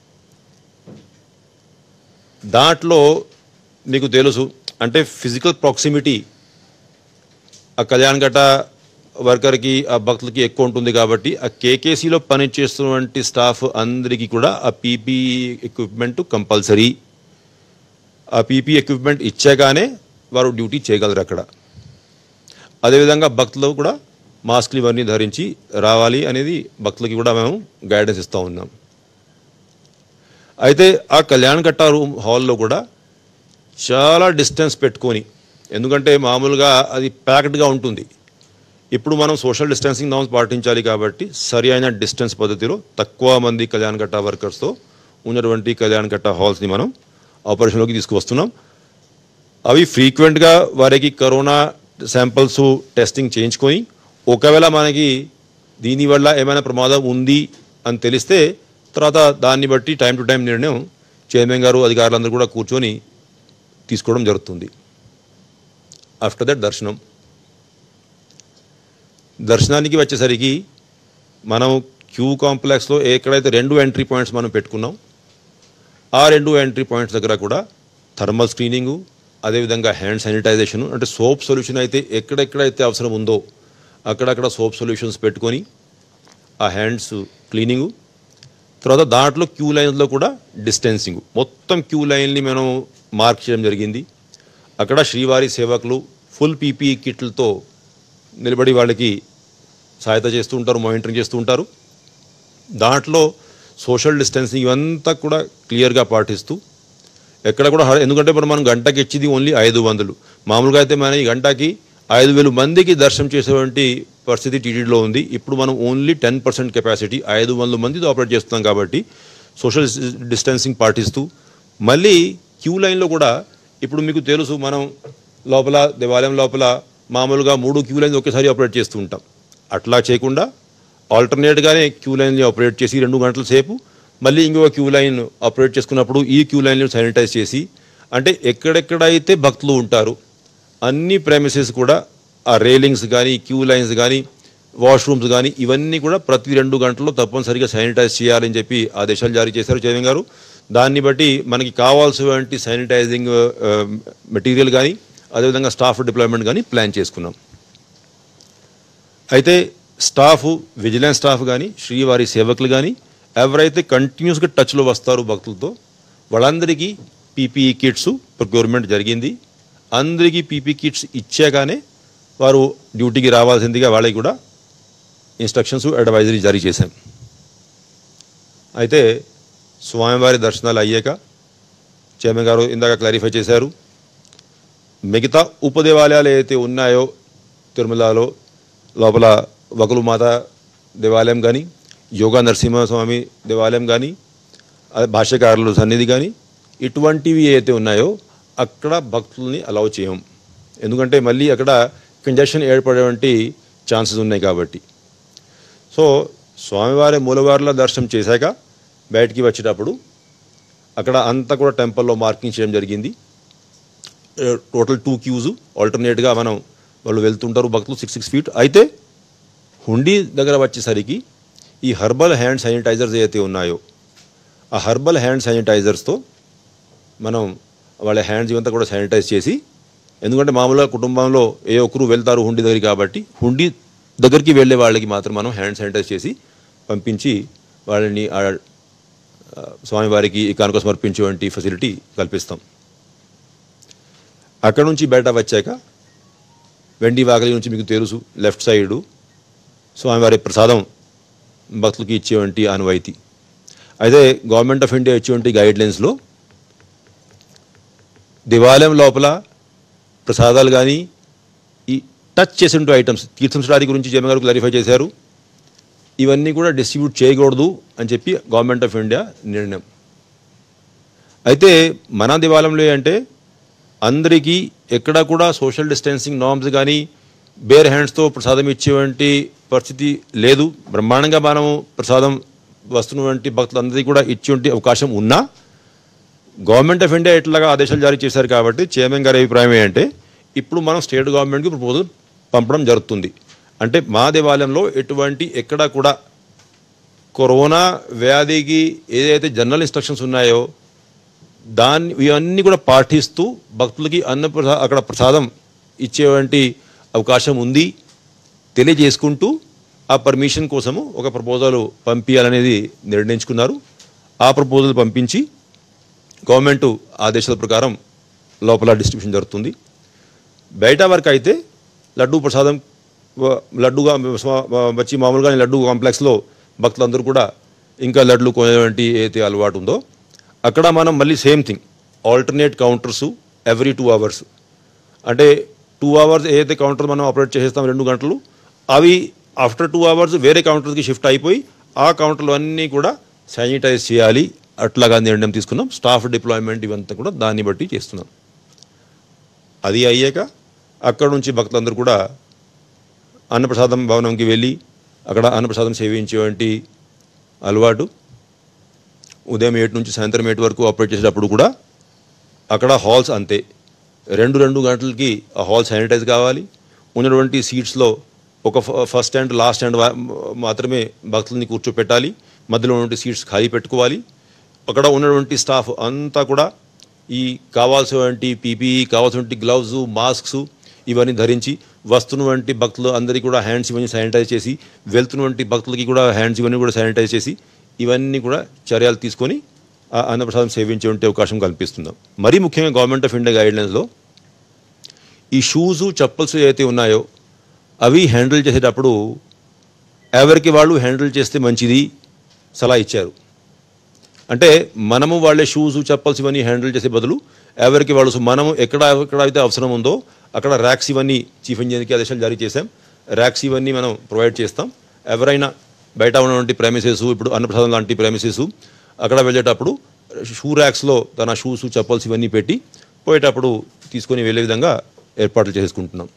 దాంట్లో మీకు తెలుసు అంటే ఫిజికల్ ప్రాక్సిమిటీ ఆ కళ్యాణకట్ట వర్కర్కి ఆ భక్తులకి ఎక్కువ ఉంటుంది కాబట్టి ఆ కేకేసీలో పనిచేస్తున్నటువంటి స్టాఫ్ అందరికీ కూడా ఆ పీపీఈ ఎక్విప్మెంట్ కంపల్సరీ. ఆ పీపీఈ ఎక్విప్మెంట్ ఇచ్చాగానే వారు డ్యూటీ చేయగలరు అక్కడ. అదేవిధంగా భక్తులు కూడా మాస్క్లు ఇవన్నీ ధరించి రావాలి అనేది భక్తులకి కూడా మేము గైడెన్స్ ఇస్తూ ఉన్నాం. అయితే ఆ కళ్యాణకట్ట రూమ్ హాల్లో కూడా చాలా డిస్టెన్స్ పెట్టుకొని, ఎందుకంటే మామూలుగా అది ప్యాక్డ్గా ఉంటుంది. ఇప్పుడు మనం సోషల్ డిస్టెన్సింగ్ నామ్స్ పాటించాలి కాబట్టి సరి అయిన డిస్టెన్స్ పద్ధతిలో తక్కువ మంది కళ్యాణకట్ట వర్కర్స్తో ఉన్నటువంటి కళ్యాణకట్ట హాల్స్ని మనం ఆపరేషన్లోకి తీసుకువస్తున్నాం. అవి ఫ్రీక్వెంట్గా వారికి కరోనా శాంపిల్స్ టెస్టింగ్ చేయించుకొని ఒకవేళ మనకి దీనివల్ల ఏమైనా ప్రమాదం ఉంది అని తెలిస్తే తర్వాత దాన్ని బట్టి టైం టు టైం నిర్ణయం చైర్మన్ గారు అధికారులందరూ కూడా కూర్చొని తీసుకోవడం జరుగుతుంది. ఆఫ్టర్ దట్ దర్శనానికి వచ్చేసరికి మనం క్యూ కాంప్లెక్స్లో ఎక్కడైతే 2 ఎంట్రీ పాయింట్స్ మనం పెట్టుకున్నాం ఆ 2 ఎంట్రీ పాయింట్స్ దగ్గర కూడా థర్మల్ స్క్రీనింగు, అదేవిధంగా హ్యాండ్ శానిటైజేషను, అంటే సోప్ సొల్యూషన్ అయితే ఎక్కడెక్కడైతే అవసరం ఉందో అక్కడక్కడ సోప్ సొల్యూషన్స్ పెట్టుకొని ఆ హ్యాండ్స్ క్లీనింగు, తర్వాత దాంట్లో క్యూ లైన్స్లో కూడా డిస్టెన్సింగ్, మొత్తం క్యూ లైన్ని మనం మార్క్ చేయడం జరిగింది. అక్కడ శ్రీవారి సేవకులు ఫుల్ పీపీఈ కిట్లతో నిలబడి వాళ్ళకి సహాయత చేస్తూ ఉంటారు, మానిటరింగ్ చేస్తూ ఉంటారు. దాంట్లో సోషల్ డిస్టెన్సింగ్ ఇవంతా కూడా క్లియర్గా పాటిస్తూ ఎక్కడ కూడా ఎందుకంటే ఇప్పుడు మనం గంటకి ఇచ్చింది ఓన్లీ 500, మామూలుగా అయితే మన ఈ గంటకి 5,000 మందికి దర్శనం చేసేటువంటి పరిస్థితి టీటీడీలో ఉంది. ఇప్పుడు మనం ఓన్లీ 10% కెపాసిటీ 500 మందితో ఆపరేట్ చేస్తున్నాం కాబట్టి సోషల్ డిస్టెన్సింగ్ పాటిస్తూ మళ్ళీ క్యూ లైన్లో కూడా ఇప్పుడు మీకు తెలుసు మనం లోపల దేవాలయం లోపల మామూలుగా 3 క్యూ లైన్స్ ఒకేసారి ఆపరేట్ చేస్తూ ఉంటాం. అట్లా చేయకుండా ఆల్టర్నేట్గానే క్యూ లైన్ని ఆపరేట్ చేసి 2 గంటల సేపు మళ్ళీ ఇంకొక క్యూ లైన్ ఆపరేట్ చేసుకున్నప్పుడు ఈ క్యూ లైన్లు శానిటైజ్ చేసి, అంటే ఎక్కడెక్కడైతే భక్తులు ఉంటారు అన్ని ప్రెమిసెస్ కూడా ఆ రైలింగ్స్ కానీ క్యూ లైన్స్ కానీ వాష్రూమ్స్ కానీ ఇవన్నీ కూడా ప్రతి 2 గంటల్లో తప్పనిసరిగా శానిటైజ్ చేయాలని చెప్పి ఆదేశాలు జారీ చేశారు చైర్మన్ గారు. దాన్ని బట్టి మనకి కావాల్సినటువంటి శానిటైజింగ్ మెటీరియల్ కానీ అదేవిధంగా స్టాఫ్ డిప్లాయ్మెంట్ కానీ ప్లాన్ చేసుకున్నాం. అయితే స్టాఫ్, విజిలెన్స్ స్టాఫ్ కానీ శ్రీవారి సేవకులు కానీ ఎవరైతే కంటిన్యూస్గా టచ్లో వస్తారో భక్తులతో వాళ్ళందరికీ పీపీఈ కిట్స్ ప్రొక్యూర్మెంట్ జరిగింది. అందరికీ పీపీఈ కిట్స్ ఇచ్చాగానే వారు డ్యూటీకి రావాల్సిందిగా వాళ్ళకి కూడా ఇన్స్ట్రక్షన్స్ అడ్వైజరీ జారీ చేశాం. అయితే స్వామివారి దర్శనాలు అయ్యాక చైర్మన్ గారు ఇందాక క్లారిఫై చేశారు, మిగతా ఉపదేవాలయాలు ఏవైతే ఉన్నాయో తిరుమలలో లోపల వకులుమాత దేవాలయం కానీ యోగా నరసింహస్వామి దేవాలయం కానీ భాష్యకారుల సన్నిధి కానీ ఇటువంటివి ఏవైతే ఉన్నాయో అక్కడ భక్తుల్ని అలౌ చేయం, ఎందుకంటే మళ్ళీ అక్కడ కంజెషన్ ఏర్పడేటువంటి ఛాన్సెస్ ఉన్నాయి కాబట్టి. సో స్వామివారి మూలవారిలో దర్శనం చేశాక బయటికి వచ్చేటప్పుడు అక్కడ అంతా కూడా టెంపుల్లో మార్కింగ్ చేయడం జరిగింది. టోటల్ 2 క్యూస్ ఆల్టర్నేట్గా వాళ్ళు వెళ్తుంటారు భక్తులు 6 ఫీట్. అయితే హుండీ దగ్గర వచ్చేసరికి ఈ హర్బల్ హ్యాండ్ శానిటైజర్స్ ఏవైతే ఉన్నాయో ఆ హర్బల్ హ్యాండ్ శానిటైజర్స్తో మనం వాళ్ళ హ్యాండ్స్ ఇవంతా కూడా శానిటైజ్ చేసి, ఎందుకంటే మామూలుగా కుటుంబంలో ఏ ఒక్కరు వెళ్తారు హుండీ దగ్గరికి కాబట్టి హుండీ దగ్గరికి వెళ్ళే వాళ్ళకి మాత్రం మనం హ్యాండ్ శానిటైజ్ చేసి పంపించి వాళ్ళని స్వామివారికి ఈ కానుక సమర్పించేటువంటి ఫెసిలిటీ కల్పిస్తాం. అక్కడ నుంచి బయట వచ్చాక వెండి వాకలి నుంచి మీకు తెలుసు లెఫ్ట్ సైడు స్వామివారి ప్రసాదం భక్తులకి ఇచ్చేవంటి ఆనవాయితీ. అయితే గవర్నమెంట్ ఆఫ్ ఇండియా ఇచ్చేవంటి గైడ్లైన్స్లో దేవాలయం లోపల ప్రసాదాలు కానీ ఈ టచ్ చేసినట్టు ఐటమ్స్ తీర్థం స్టారీ గురించి చైర్మన్ గారు క్లారిఫై చేశారు, ఇవన్నీ కూడా డిస్ట్రిబ్యూట్ చేయకూడదు అని చెప్పి గవర్నమెంట్ ఆఫ్ ఇండియా నిర్ణయం. అయితే మన దేవాలయంలో అంటే అందరికీ ఎక్కడ కూడా సోషల్ డిస్టెన్సింగ్ నార్మ్స్ కానీ బేర్ హ్యాండ్స్తో ప్రసాదం ఇచ్చేటువంటి పరిస్థితి లేదు. బ్రహ్మాండంగా మనము ప్రసాదం వస్తున్నటువంటి భక్తులందరికీ కూడా ఇచ్చేటువంటి అవకాశం ఉన్నా గవర్నమెంట్ ఆఫ్ ఇండియా ఇట్లాగా ఆదేశాలు జారీ చేశారు కాబట్టి చైర్మన్ గారి అభిప్రాయం ఏంటంటే ఇప్పుడు మనం స్టేట్ గవర్నమెంట్కి ప్రపోజల్ పంపడం జరుగుతుంది. అంటే మా దేవాలయంలో ఎక్కడా కూడా కరోనా వ్యాధికి ఏదైతే జనరల్ ఇన్స్ట్రక్షన్స్ ఉన్నాయో ఇవన్నీ కూడా పాటిస్తూ భక్తులకి అక్కడ ప్రసాదం ఇచ్చేటువంటి అవకాశం ఉంది తెలియజేసుకుంటూ ఆ పర్మిషన్ కోసము ఒక ప్రపోజల్ పంపించాలనేది నిర్ణయించుకున్నారు. ఆ ప్రపోజల్ పంపించి గవర్నమెంట్ ఆదేశాల ప్రకారం లోపల డిస్ట్రిబ్యూషన్ జరుగుతుంది. బయట వరకు అయితే లడ్డూ ప్రసాదం లడ్డూగా వచ్చి మామూలుగా లడ్డూ కాంప్లెక్స్లో భక్తులందరూ కూడా ఇంకా లడ్లు కొనేటువంటి ఏదైతే అలవాటు ఉందో అక్కడ మనం మళ్ళీ same thing alternate counters every 2 hours. అంటే 2 hours ఏదైతే కౌంటర్ మనం ఆపరేట్ చేసేస్తాం 2 గంటలు అవి ఆఫ్టర్ 2 hours వేరే కౌంటర్కి షిఫ్ట్ అయిపోయి ఆ కౌంటర్లు అన్నీ కూడా శానిటైజ్ చేయాలి. అట్లాగా నిర్ణయం తీసుకున్నాం. స్టాఫ్ డిప్లాయ్మెంట్ ఇవంతా కూడా దాన్ని బట్టి చేస్తున్నాం. అది అయ్యాక అక్కడ నుంచి భక్తులందరూ కూడా అన్నప్రసాదం భవనంకి వెళ్ళి అక్కడ అన్నప్రసాదం సేవించేటువంటి అలవాటు ఉదయం 7 నుంచి సాయంత్రం 8 వరకు ఆపరేట్ చేసేటప్పుడు కూడా అక్కడ హాల్స్ అంతే 2 గంటలకి ఆ హాల్ శానిటైజ్ కావాలి. ఉన్నటువంటి సీట్స్లో ఒక ఫస్ట్ అండ్ లాస్ట్ అండ్ మాత్రమే భక్తులని కూర్చోపెట్టాలి. మధ్యలో ఉన్నటువంటి సీట్స్ ఖాళీ పెట్టుకోవాలి. అక్కడ ఉన్నటువంటి స్టాఫ్ అంతా కూడా ఈ కావాల్సినటువంటి పీపీఈ కావాల్సినటువంటి గ్లౌజ్ మాస్క్స్ ఇవన్నీ ధరించి వస్తున్నటువంటి భక్తులు అందరికీ కూడా హ్యాండ్స్ ఇవన్నీ శానిటైజ్ చేసి వెళ్తున్నటువంటి భక్తులకి కూడా హ్యాండ్స్ ఇవన్నీ కూడా శానిటైజ్ చేసి ఇవన్నీ కూడా చర్యలు తీసుకొని ఆ అన్నప్రసాదం సేవించేటువంటి అవకాశం కల్పిస్తున్నాం. మరీ ముఖ్యంగా గవర్నమెంట్ ఆఫ్ ఇండియా గైడ్లైన్స్లో ఈ షూజు చెప్పల్స్ ఏవైతే ఉన్నాయో అవి హ్యాండిల్ చేసేటప్పుడు ఎవరికి వాళ్ళు హ్యాండిల్ చేస్తే మంచిది సలహా ఇచ్చారు. అంటే మనము వాళ్ళే షూజు చెప్పల్స్ ఇవన్నీ హ్యాండిల్ చేసే బదులు ఎవరికి వాళ్ళు మనము ఎక్కడైతే అవసరం ఉందో అక్కడ ర్యాక్స్ ఇవన్నీ చీఫ్ ఇంజనీర్కి ఆదేశాలు జారీ చేశాం. ర్యాక్స్ ఇవన్నీ మనం ప్రొవైడ్ చేస్తాం. ఎవరైనా బయట ఉన్నటువంటి ప్రైమిసెస్ ఇప్పుడు అన్నప్రసాదం లాంటి ప్రైమిసెస్ అక్కడ వెళ్ళేటప్పుడు షూ ర్యాక్స్లో తన షూస్ చెప్పల్స్ ఇవన్నీ పెట్టి పోయేటప్పుడు తీసుకొని వెళ్ళే విధంగా ఏర్పాట్లు చేసుకుంటున్నాం.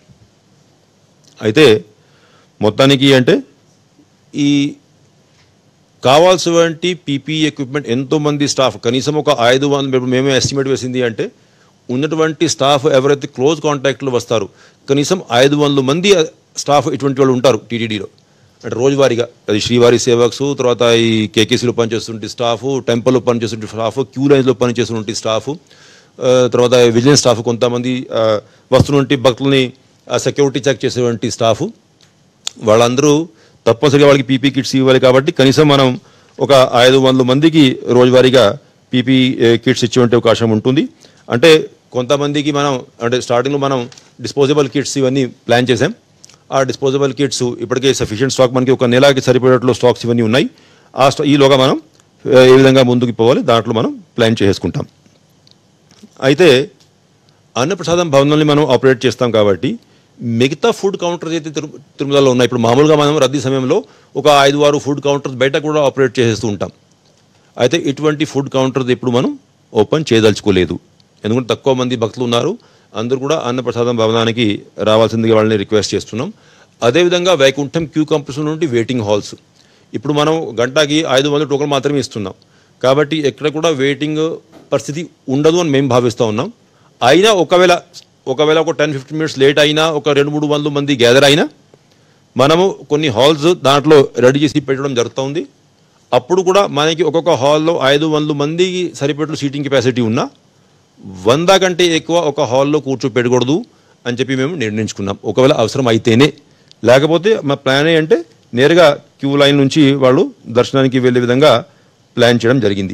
అయితే మొత్తానికి అంటే ఈ కావాల్సినటువంటి పీపీఈ ఎక్విప్మెంట్ ఎంతోమంది స్టాఫ్ కనీసం ఒక 500 మేమే ఎస్టిమేట్ వేసింది అంటే ఉన్నటువంటి స్టాఫ్ ఎవరైతే క్లోజ్ కాంటాక్ట్లో వస్తారో కనీసం 500 మంది స్టాఫ్ ఇటువంటి వాళ్ళు ఉంటారు టీటీడీలో. అంటే రోజువారీగా అది శ్రీవారి సేవక్స్ తర్వాత ఈ కేకేసీలో పనిచేస్తుంటే స్టాఫ్ టెంపుల్లో పనిచేస్తుంటే స్టాఫ్ క్యూ లైన్స్లో పనిచేస్తుంటే స్టాఫ్ తర్వాత విజిలెన్స్ స్టాఫ్ కొంతమంది వస్తున్నటువంటి భక్తుల్ని సెక్యూరిటీ చెక్ చేసేటువంటి స్టాఫ్ వాళ్ళందరూ తప్పనిసరిగా వాళ్ళకి పీపీ కిట్స్ ఇవ్వాలి. కాబట్టి కనీసం మనం ఒక 500 మందికి రోజువారీగా పీపీ కిట్స్ ఇచ్చేటువంటి అవకాశం ఉంటుంది. అంటే కొంతమందికి మనం అంటే స్టార్టింగ్లో మనం డిస్పోజబుల్ కిట్స్ ఇవన్నీ ప్లాన్ చేసాం. ఆ డిస్పోజబుల్ కిట్స్ ఇప్పటికే సఫిషియెంట్ స్టాక్ మనకి ఒక నెలకి సరిపడేట్లో స్టాక్స్ ఇవన్నీ ఉన్నాయి. ఈలోగా మనం ఏ విధంగా ముందుకు పోవాలి దాంట్లో మనం ప్లాన్ చేసుకుంటాం. అయితే అన్నప్రసాదం భవనాన్ని మనం ఆపరేట్ చేస్తాం కాబట్టి మిగతా ఫుడ్ కౌంటర్స్ అయితే తిరుమలలో ఉన్నాయి. ఇప్పుడు మామూలుగా మనం రద్దీ సమయంలో ఒక 5-6 ఫుడ్ కౌంటర్స్ బయట కూడా ఆపరేట్ చేస్తూ ఉంటాం. అయితే ఇటువంటి ఫుడ్ కౌంటర్స్ ఇప్పుడు మనం ఓపెన్ చేయదలుచుకోలేదు. ఎందుకంటే తక్కువ మంది భక్తులు ఉన్నారు. అందరూ కూడా అన్నప్రసాదం భవనానికి రావాల్సిందిగా వాళ్ళని రిక్వెస్ట్ చేస్తున్నాం. అదేవిధంగా వైకుంఠం క్యూ కాంప్లెక్స్ నుండి వెయిటింగ్ హాల్స్ ఇప్పుడు మనం గంటకి 500 టోకన్లు మాత్రమే ఇస్తున్నాం. కాబట్టి ఎక్కడ కూడా వెయిటింగ్ పరిస్థితి ఉండదు అని మేము భావిస్తూ ఉన్నాం. అయినా ఒకవేళ ఒక 10-15 minutes లేట్ అయినా ఒక 200-300 మంది గ్యాదర్ అయినా మనము కొన్ని హాల్స్ దాంట్లో రెడీ చేసి పెట్టడం జరుగుతుంది. అప్పుడు కూడా మనకి ఒక్కొక్క హాల్లో 500 మందికి సరిపడే సీటింగ్ కెపాసిటీ ఉన్నా 100 కంటే ఎక్కువ ఒక హాల్లో కూర్చోపెట్టకూడదు అని చెప్పి మేము నిర్ణయించుకున్నాం. ఒకవేళ అవసరం అయితేనే, లేకపోతే మా ప్లాన్ ఏంటంటే నేరుగా క్యూ లైన్ నుంచి వాళ్ళు దర్శనానికి వెళ్ళే విధంగా ప్లాన్ చేయడం జరిగింది.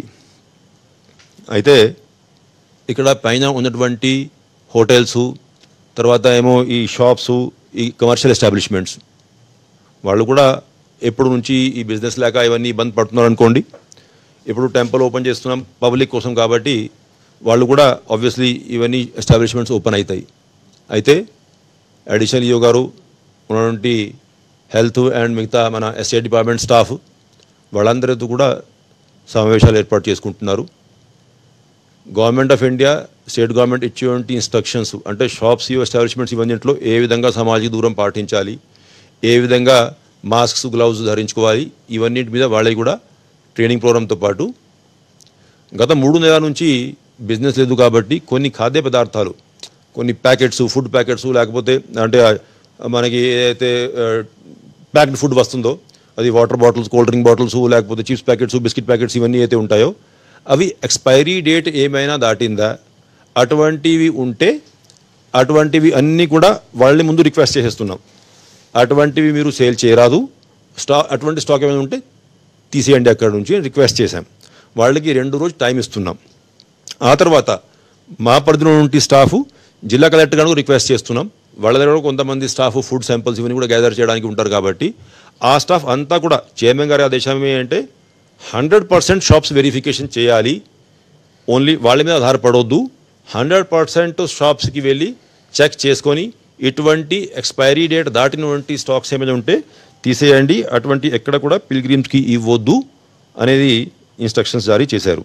అయితే ఇక్కడ పైన ఉన్నటువంటి హోటల్స్ తర్వాత ఏమో ఈ షాప్స్ ఈ కమర్షియల్ ఎస్టాబ్లిష్మెంట్స్ వాళ్ళు కూడా ఎప్పుడు నుంచి ఈ బిజినెస్ లేక ఇవన్నీ ఇబ్బంది పడుతున్నారు అనుకోండి. ఇప్పుడు టెంపుల్ ఓపెన్ చేస్తున్నాం పబ్లిక్ కోసం కాబట్టి వాళ్ళు కూడా ఆబ్వియస్లీ ఇవన్నీ ఎస్టాబ్లిష్మెంట్స్ ఓపెన్ అవుతాయి. అయితే అడిషనల్ ఈఓ గారు ఉన్నటువంటి హెల్త్ అండ్ మిగతా మన ఎస్టేట్ డిపార్ట్మెంట్ స్టాఫ్ వాళ్ళందరితో కూడా సమావేశాలు ఏర్పాటు చేసుకుంటున్నారు. Government of India state government ఇచ్చేటువంటి ఇన్స్ట్రక్షన్స్ అంటే షాప్స్ ఎస్టాబ్లిష్మెంట్స్ ఇవన్నింటిలో ఏ విధంగా సామాజిక దూరం పాటించాలి, ఏ విధంగా మాస్క్స్ గ్లౌజ్ ధరించుకోవాలి, ఇవన్నిటి మీద వాళ్ళకి కూడా ట్రైనింగ్ ప్రోగ్రామ్తో పాటు గత 3 నెలల నుంచి బిజినెస్ లేదు కాబట్టి కొన్ని ఖాద్య పదార్థాలు, కొన్ని ప్యాకెట్స్, ఫుడ్ ప్యాకెట్స్, లేకపోతే అంటే మనకి ఏదైతే ప్యాక్డ్ ఫుడ్ వస్తుందో అది water bottles, cold drink bottles, లేకపోతే చిప్స్ ప్యాకెట్స్, బిస్కెట్ ప్యాకెట్స్ ఇవన్నీ అయితే ఉంటాయో అవి ఎక్స్పైరీ డేట్ ఏమైనా దాటిందా, అటువంటివి ఉంటే అటువంటివి అన్నీ కూడా వాళ్ళని ముందు రిక్వెస్ట్ చేసేస్తున్నాం. అటువంటివి మీరు సేల్ చేయరాదు, అటువంటి స్టాక్ ఏమైనా ఉంటే తీసేయండి అక్కడ నుంచి రిక్వెస్ట్ చేశాం. వాళ్ళకి 2 రోజులు టైం ఇస్తున్నాం. ఆ తర్వాత మా పరిధిలో నుండి స్టాఫ్ జిల్లా కలెక్టర్ గారు రిక్వెస్ట్ చేస్తున్నాం. వాళ్ళ దగ్గర కొంతమంది స్టాఫ్ ఫుడ్ శాంపిల్స్ ఇవన్నీ కూడా గ్యాదర్ చేయడానికి ఉంటారు కాబట్టి ఆ స్టాఫ్ అంతా కూడా చైర్మన్ గారి ఆదేశం ఏంటంటే 100% షాప్స్ వెరిఫికేషన్ చేయాలి. ఓన్లీ వాళ్ళ మీద ఆధారపడవద్దు. 100% షాప్స్కి వెళ్ళి చెక్ చేసుకొని ఇటువంటి ఎక్స్పైరీ డేట్ దాటినటువంటి స్టాక్స్ ఏమైనా ఉంటే తీసేయండి, అటువంటి ఎక్కడ కూడా పిల్గ్రిమ్స్కి ఇవ్వద్దు అనేది ఇన్స్ట్రక్షన్స్ జారీ చేశారు.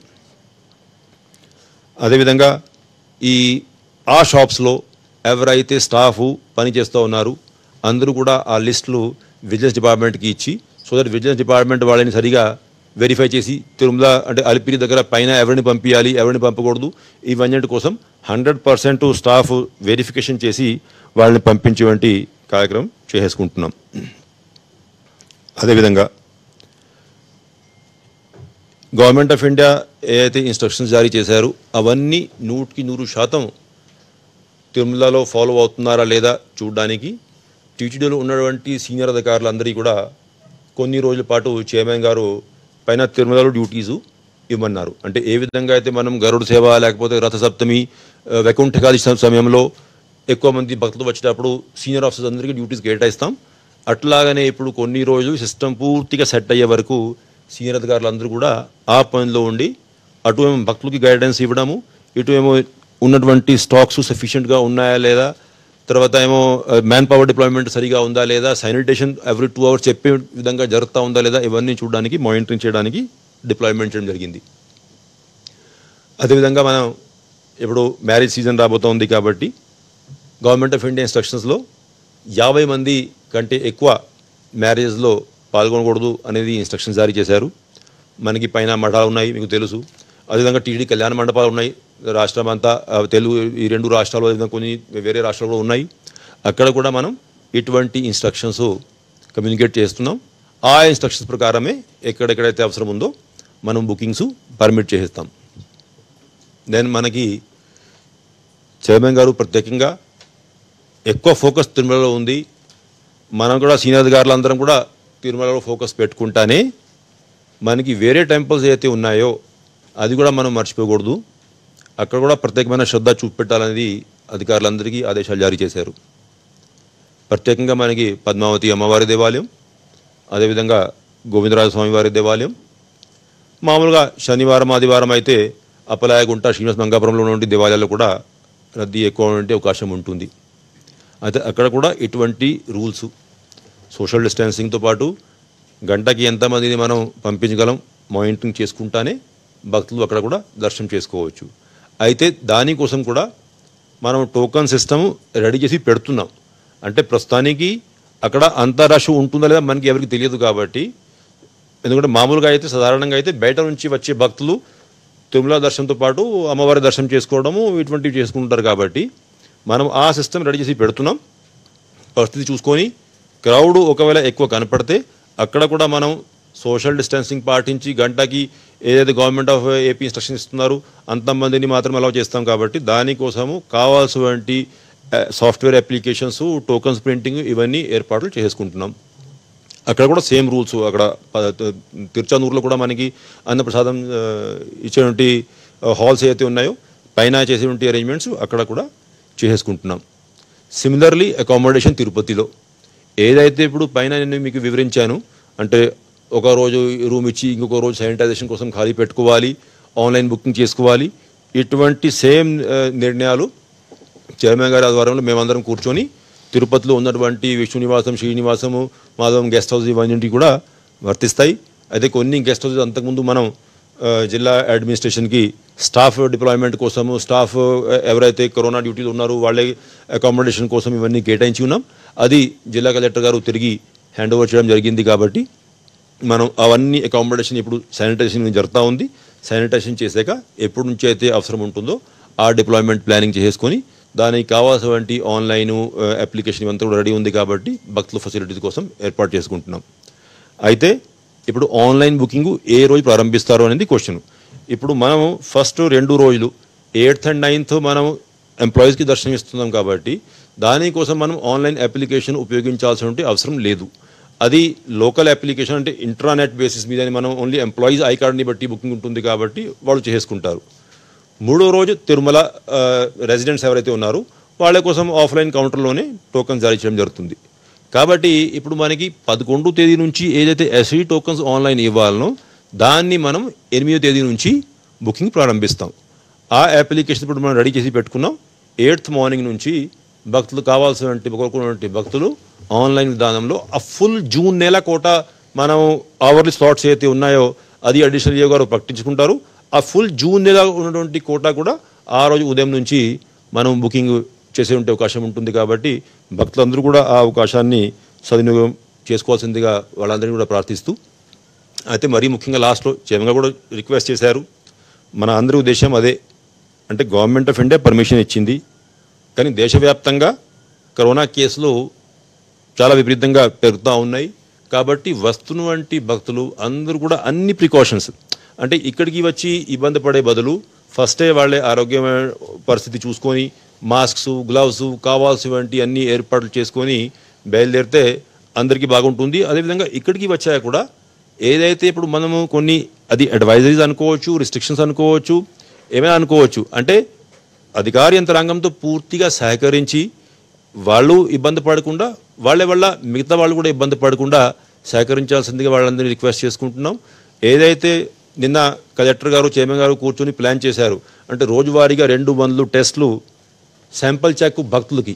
అదేవిధంగా ఆ షాప్స్లో ఎవరైతే స్టాఫ్ పనిచేస్తూ ఉన్నారు అందరూ కూడా ఆ లిస్టులు విజిలెన్స్ డిపార్ట్మెంట్కి ఇచ్చి సో దట్ విజిలెన్స్ డిపార్ట్మెంట్ వాళ్ళని సరిగా వెరిఫై చేసి తిరుమల అంటే అలిపిరి దగ్గర పైన ఎవరిని పంపించాలి, ఎవరిని పంపకూడదు, ఇవన్నిటి కోసం 100% స్టాఫ్ వెరిఫికేషన్ చేసి వాళ్ళని పంపించేటువంటి కార్యక్రమం చేసుకుంటున్నాం. అదేవిధంగా గవర్నమెంట్ ఆఫ్ ఇండియా ఏదైతే ఇన్స్ట్రక్షన్స్ జారీ చేశారో అవన్నీ 100% తిరుమలలో ఫాలో అవుతున్నారా లేదా చూడడానికి టీటీడీలో ఉన్నటువంటి సీనియర్ అధికారులందరికీ కూడా కొన్ని రోజుల పాటు చైర్మన్ గారు పైన తిరుమలలో డ్యూటీసు ఇవ్వమన్నారు. అంటే ఏ విధంగా అయితే మనం గరుడ సేవ లేకపోతే రథసప్తమి, వైకుంఠకాది సమయంలో ఎక్కువ మంది భక్తులు వచ్చేటప్పుడు సీనియర్ ఆఫీసర్స్ అందరికీ డ్యూటీస్ కేటాయిస్తాం, అట్లాగనే ఇప్పుడు కొన్ని రోజులు సిస్టమ్ పూర్తిగా సెట్ అయ్యే వరకు సీనియర్ అధికారులు అందరూ కూడా ఆ పనిలో ఉండి అటు ఏమో భక్తులకి గైడెన్స్ ఇవ్వడము, ఇటు ఏమో ఉన్నటువంటి స్టాక్స్ సఫిషియెంట్గా ఉన్నాయా లేదా, తర్వాత ఏమో మ్యాన్ పవర్ డిప్లాయ్మెంట్ సరిగా ఉందా లేదా, శానిటేషన్ ఎవ్రీ 2 hours చెప్పే విధంగా జరుగుతూ ఉందా లేదా, ఇవన్నీ చూడడానికి మానిటరింగ్ చేయడానికి డిప్లాయ్మెంట్ చేయడం జరిగింది. అదేవిధంగా మనం ఇప్పుడు మ్యారేజ్ సీజన్ రాబోతోంది కాబట్టి గవర్నమెంట్ ఆఫ్ ఇండియా ఇన్స్ట్రక్షన్స్లో 50 మంది కంటే ఎక్కువ మ్యారేజ్లో పాల్గొనకూడదు అనేది ఇన్స్ట్రక్షన్స్ జారీ చేశారు. మనకి పైన మఠాలు ఉన్నాయి మీకు తెలుసు. అదేవిధంగా టీడీ కళ్యాణ మండపాలు ఉన్నాయి రాష్ట్రం అంతా, తెలుగు ఈ 2 రాష్ట్రాలు, అదేవిధంగా కొన్ని వేరే రాష్ట్రాలు కూడా ఉన్నాయి. అక్కడ కూడా మనం ఇటువంటి ఇన్స్ట్రక్షన్స్ కమ్యూనికేట్ చేస్తున్నాం. ఆ ఇన్స్ట్రక్షన్స్ ప్రకారమే ఎక్కడెక్కడైతే అవసరం ఉందో మనం బుకింగ్స్ పర్మిట్ చేసేస్తాం. దెన్ మనకి చైర్మన్ గారు ప్రత్యేకంగా ఎక్కువ ఫోకస్ తిరుమలలో ఉంది. మనం కూడా సీనియర్ అధికారులందరం కూడా తిరుమలలో ఫోకస్ పెట్టుకుంటానే మనకి వేరే టెంపుల్స్ ఏవైతే ఉన్నాయో అది కూడా మనం మర్చిపోకూడదు. అక్కడ కూడా ప్రత్యేకమైన శ్రద్ధ చూపెట్టాలనేది అధికారులందరికీ ఆదేశాలు జారీ చేశారు. ప్రత్యేకంగా మనకి పద్మావతి అమ్మవారి దేవాలయం, అదేవిధంగా గోవిందరాజ స్వామి వారి దేవాలయం, మామూలుగా శనివారం ఆదివారం అయితే అప్పలాయగుంట శ్రీనివాస మంగాపురంలో ఉన్న దేవాలయాల్లో కూడా రద్దీ ఎక్కువ ఉండే అవకాశం ఉంటుంది. అయితే అక్కడ కూడా ఇటువంటి రూల్స్ సోషల్ డిస్టెన్సింగ్తో పాటు గంటకి ఎంతమందిని మనం పంపించగలం మానిటరింగ్ చేసుకుంటానే భక్తులు అక్కడ కూడా దర్శనం చేసుకోవచ్చు. అయితే దానికోసం కూడా మనం టోకన్ సిస్టమ్ రెడీ చేసి పెడుతున్నాం. అంటే ప్రస్తుతానికి అక్కడ అంత రష్ ఉంటుందా లేదా మనకి ఎవరికి తెలియదు కాబట్టి, ఎందుకంటే మామూలుగా అయితే సాధారణంగా అయితే బయట నుంచి వచ్చే భక్తులు తిరుమల దర్శనంతో పాటు అమ్మవారి దర్శనం చేసుకోవడము ఇటువంటివి చేసుకుంటారు కాబట్టి మనం ఆ సిస్టమ్ రెడీ చేసి పెడుతున్నాం. పరిస్థితి చూసుకొని క్రౌడ్ ఒకవేళ ఎక్కువ కనపడితే అక్కడ కూడా మనం సోషల్ డిస్టెన్సింగ్ పాటించి గంటకి ఏదైతే గవర్నమెంట్ ఆఫ్ ఏపీ ఇన్స్ట్రక్షన్ ఇస్తున్నారు అంతమందిని మాత్రం అలౌ చేస్తాం కాబట్టి దానికోసము కావాల్సినటువంటి సాఫ్ట్వేర్ అప్లికేషన్స్, టోకన్స్ ప్రింటింగ్ ఇవన్నీ ఏర్పాట్లు చేసుకుంటున్నాం. అక్కడ కూడా సేమ్ రూల్స్. అక్కడ తిరుచానూరులో కూడా మనకి అన్నప్రసాదం ఇచ్చేటువంటి హాల్స్ ఏవైతే ఉన్నాయో పైన చేసేటువంటి అరేంజ్మెంట్స్ అక్కడ కూడా చేసుకుంటున్నాం. సిమిలర్లీ అకామిడేషన్ తిరుపతిలో ఏదైతే ఇప్పుడు పైన నేను మీకు వివరించాను, అంటే ఒక రోజు రూమ్ ఇచ్చి ఇంకొక రోజు శానిటైజేషన్ కోసం ఖాళీ పెట్టుకోవాలి, ఆన్లైన్ బుకింగ్ చేసుకోవాలి, ఇటువంటి సేమ్ నిర్ణయాలు చైర్మన్ గారి ఆధ్వర్యంలో మేమందరం కూర్చొని తిరుపతిలో ఉన్నటువంటి విష్ణు నివాసం, శ్రీనివాసము, మాధవం గెస్ట్ హౌస్ ఇవన్నీ కూడా వర్తిస్తాయి. అయితే కొన్ని గెస్ట్ హౌస్ అంతకుముందు మనం జిల్లా అడ్మినిస్ట్రేషన్కి స్టాఫ్ డిప్లాయ్మెంట్ కోసము, స్టాఫ్ ఎవరైతే కరోనా డ్యూటీలో ఉన్నారో వాళ్ళే అకామిడేషన్ కోసం ఇవన్నీ కేటాయించి ఉన్నాం. అది జిల్లా కలెక్టర్ గారు తిరిగి హ్యాండ్ ఓవర్ చేయడం జరిగింది కాబట్టి మనం అవన్నీ అకామిడేషన్ ఇప్పుడు శానిటైజేషన్ జరుగుతూ ఉంది. శానిటైజేషన్ చేశాక ఎప్పటి నుంచి అయితే అవసరం ఉంటుందో ఆ డిప్లాయ్మెంట్ ప్లానింగ్ చేసుకొని దానికి కావాల్సినటువంటి ఆన్లైన్ అప్లికేషన్ ఇవంతా కూడా రెడీ ఉంది కాబట్టి భక్తుల ఫెసిలిటీస్ కోసం ఏర్పాటు చేసుకుంటున్నాం. అయితే ఇప్పుడు ఆన్లైన్ బుకింగ్ ఏ రోజు ప్రారంభిస్తారు అనేది క్వశ్చన్. ఇప్పుడు మనం ఫస్ట్ 2 రోజులు 8th and 9th మనం ఎంప్లాయీస్కి దర్శనం ఇస్తున్నాం కాబట్టి దానికోసం మనం ఆన్లైన్ అప్లికేషన్ ఉపయోగించాల్సిన అవసరం లేదు. అది లోకల్ అప్లికేషన్ అంటే ఇంట్రానెట్ బేసిస్ మీద మనం ఓన్లీ ఎంప్లాయీస్ ఐ కార్డ్ని బట్టి బుకింగ్ ఉంటుంది కాబట్టి వాళ్ళు చేసుకుంటారు. 3వ రోజు తిరుమల రెసిడెంట్స్ ఎవరైతే ఉన్నారో వాళ్ళ కోసం ఆఫ్లైన్ కౌంటర్లోనే టోకన్స్ జారీ చేయడం జరుగుతుంది. కాబట్టి ఇప్పుడు మనకి 11వ తేదీ నుంచి ఏదైతే ఎస్ఈ టోకన్స్ ఆన్లైన్ ఇవ్వాలనో దాన్ని మనం 8వ తేదీ నుంచి బుకింగ్ ప్రారంభిస్తాం. ఆ అప్లికేషన్ ఇప్పుడు మనం రెడీ చేసి పెట్టుకున్నాం. 8th మార్నింగ్ నుంచి భక్తులు కోరుకున్నటువంటి భక్తులు ఆన్లైన్ విధానంలో ఆ ఫుల్ జూన్ నెల కోట మనం అవర్లీ స్లాట్స్ ఏదైతే ఉన్నాయో అది అడిషనల్ ఏ గారు ప్రకటించుకుంటారు. ఆ ఫుల్ జూన్ నెల ఉన్నటువంటి కోటా కూడా ఆ రోజు ఉదయం నుంచి మనం బుకింగ్ చేసే అవకాశం ఉంటుంది. కాబట్టి భక్తులందరూ కూడా ఆ అవకాశాన్ని సద్వినియోగం చేసుకోవాల్సిందిగా వాళ్ళందరినీ కూడా ప్రార్థిస్తూ, అయితే మరీ ముఖ్యంగా లాస్ట్లో చైర్మన్గా కూడా రిక్వెస్ట్ చేశారు. మన అందరి ఉద్దేశం అదే, అంటే గవర్నమెంట్ ఆఫ్ ఇండియా పర్మిషన్ ఇచ్చింది కానీ దేశవ్యాప్తంగా కరోనా కేసులు చాలా విపరీతంగా పెరుగుతూ ఉన్నాయి. కాబట్టి వస్తున్నటువంటి భక్తులు అందరూ కూడా అన్ని ప్రికాషన్స్, అంటే ఇక్కడికి వచ్చి ఇబ్బంది పడే బదులు ఫస్టే వాళ్ళే ఆరోగ్యమైన పరిస్థితి చూసుకొని మాస్క్స్, గ్లవ్స్ కావాల్సినటువంటి అన్ని ఏర్పాట్లు చేసుకొని బయలుదేరితే అందరికీ బాగుంటుంది. అదేవిధంగా ఇక్కడికి వచ్చాక కూడా ఏదైతే ఇప్పుడు మనము కొన్ని అది అడ్వైజరీస్ అనుకోవచ్చు, రిస్ట్రిక్షన్స్ అనుకోవచ్చు, ఏమైనా అనుకోవచ్చు, అంటే అధికార యంత్రాంగంతో పూర్తిగా సహకరించి వాళ్ళు ఇబ్బంది పడకుండా వాళ్ళ వల్ల మిగతా వాళ్ళు కూడా ఇబ్బంది పడకుండా సహకరించాల్సిందిగా వాళ్ళందరినీ రిక్వెస్ట్ చేసుకుంటున్నాం. ఏదైతే నిన్న కలెక్టర్ గారు, చైర్మన్ గారు కూర్చొని ప్లాన్ చేశారు, అంటే రోజువారీగా 200 టెస్టులు శాంపుల్ చెక్ భక్తులకి,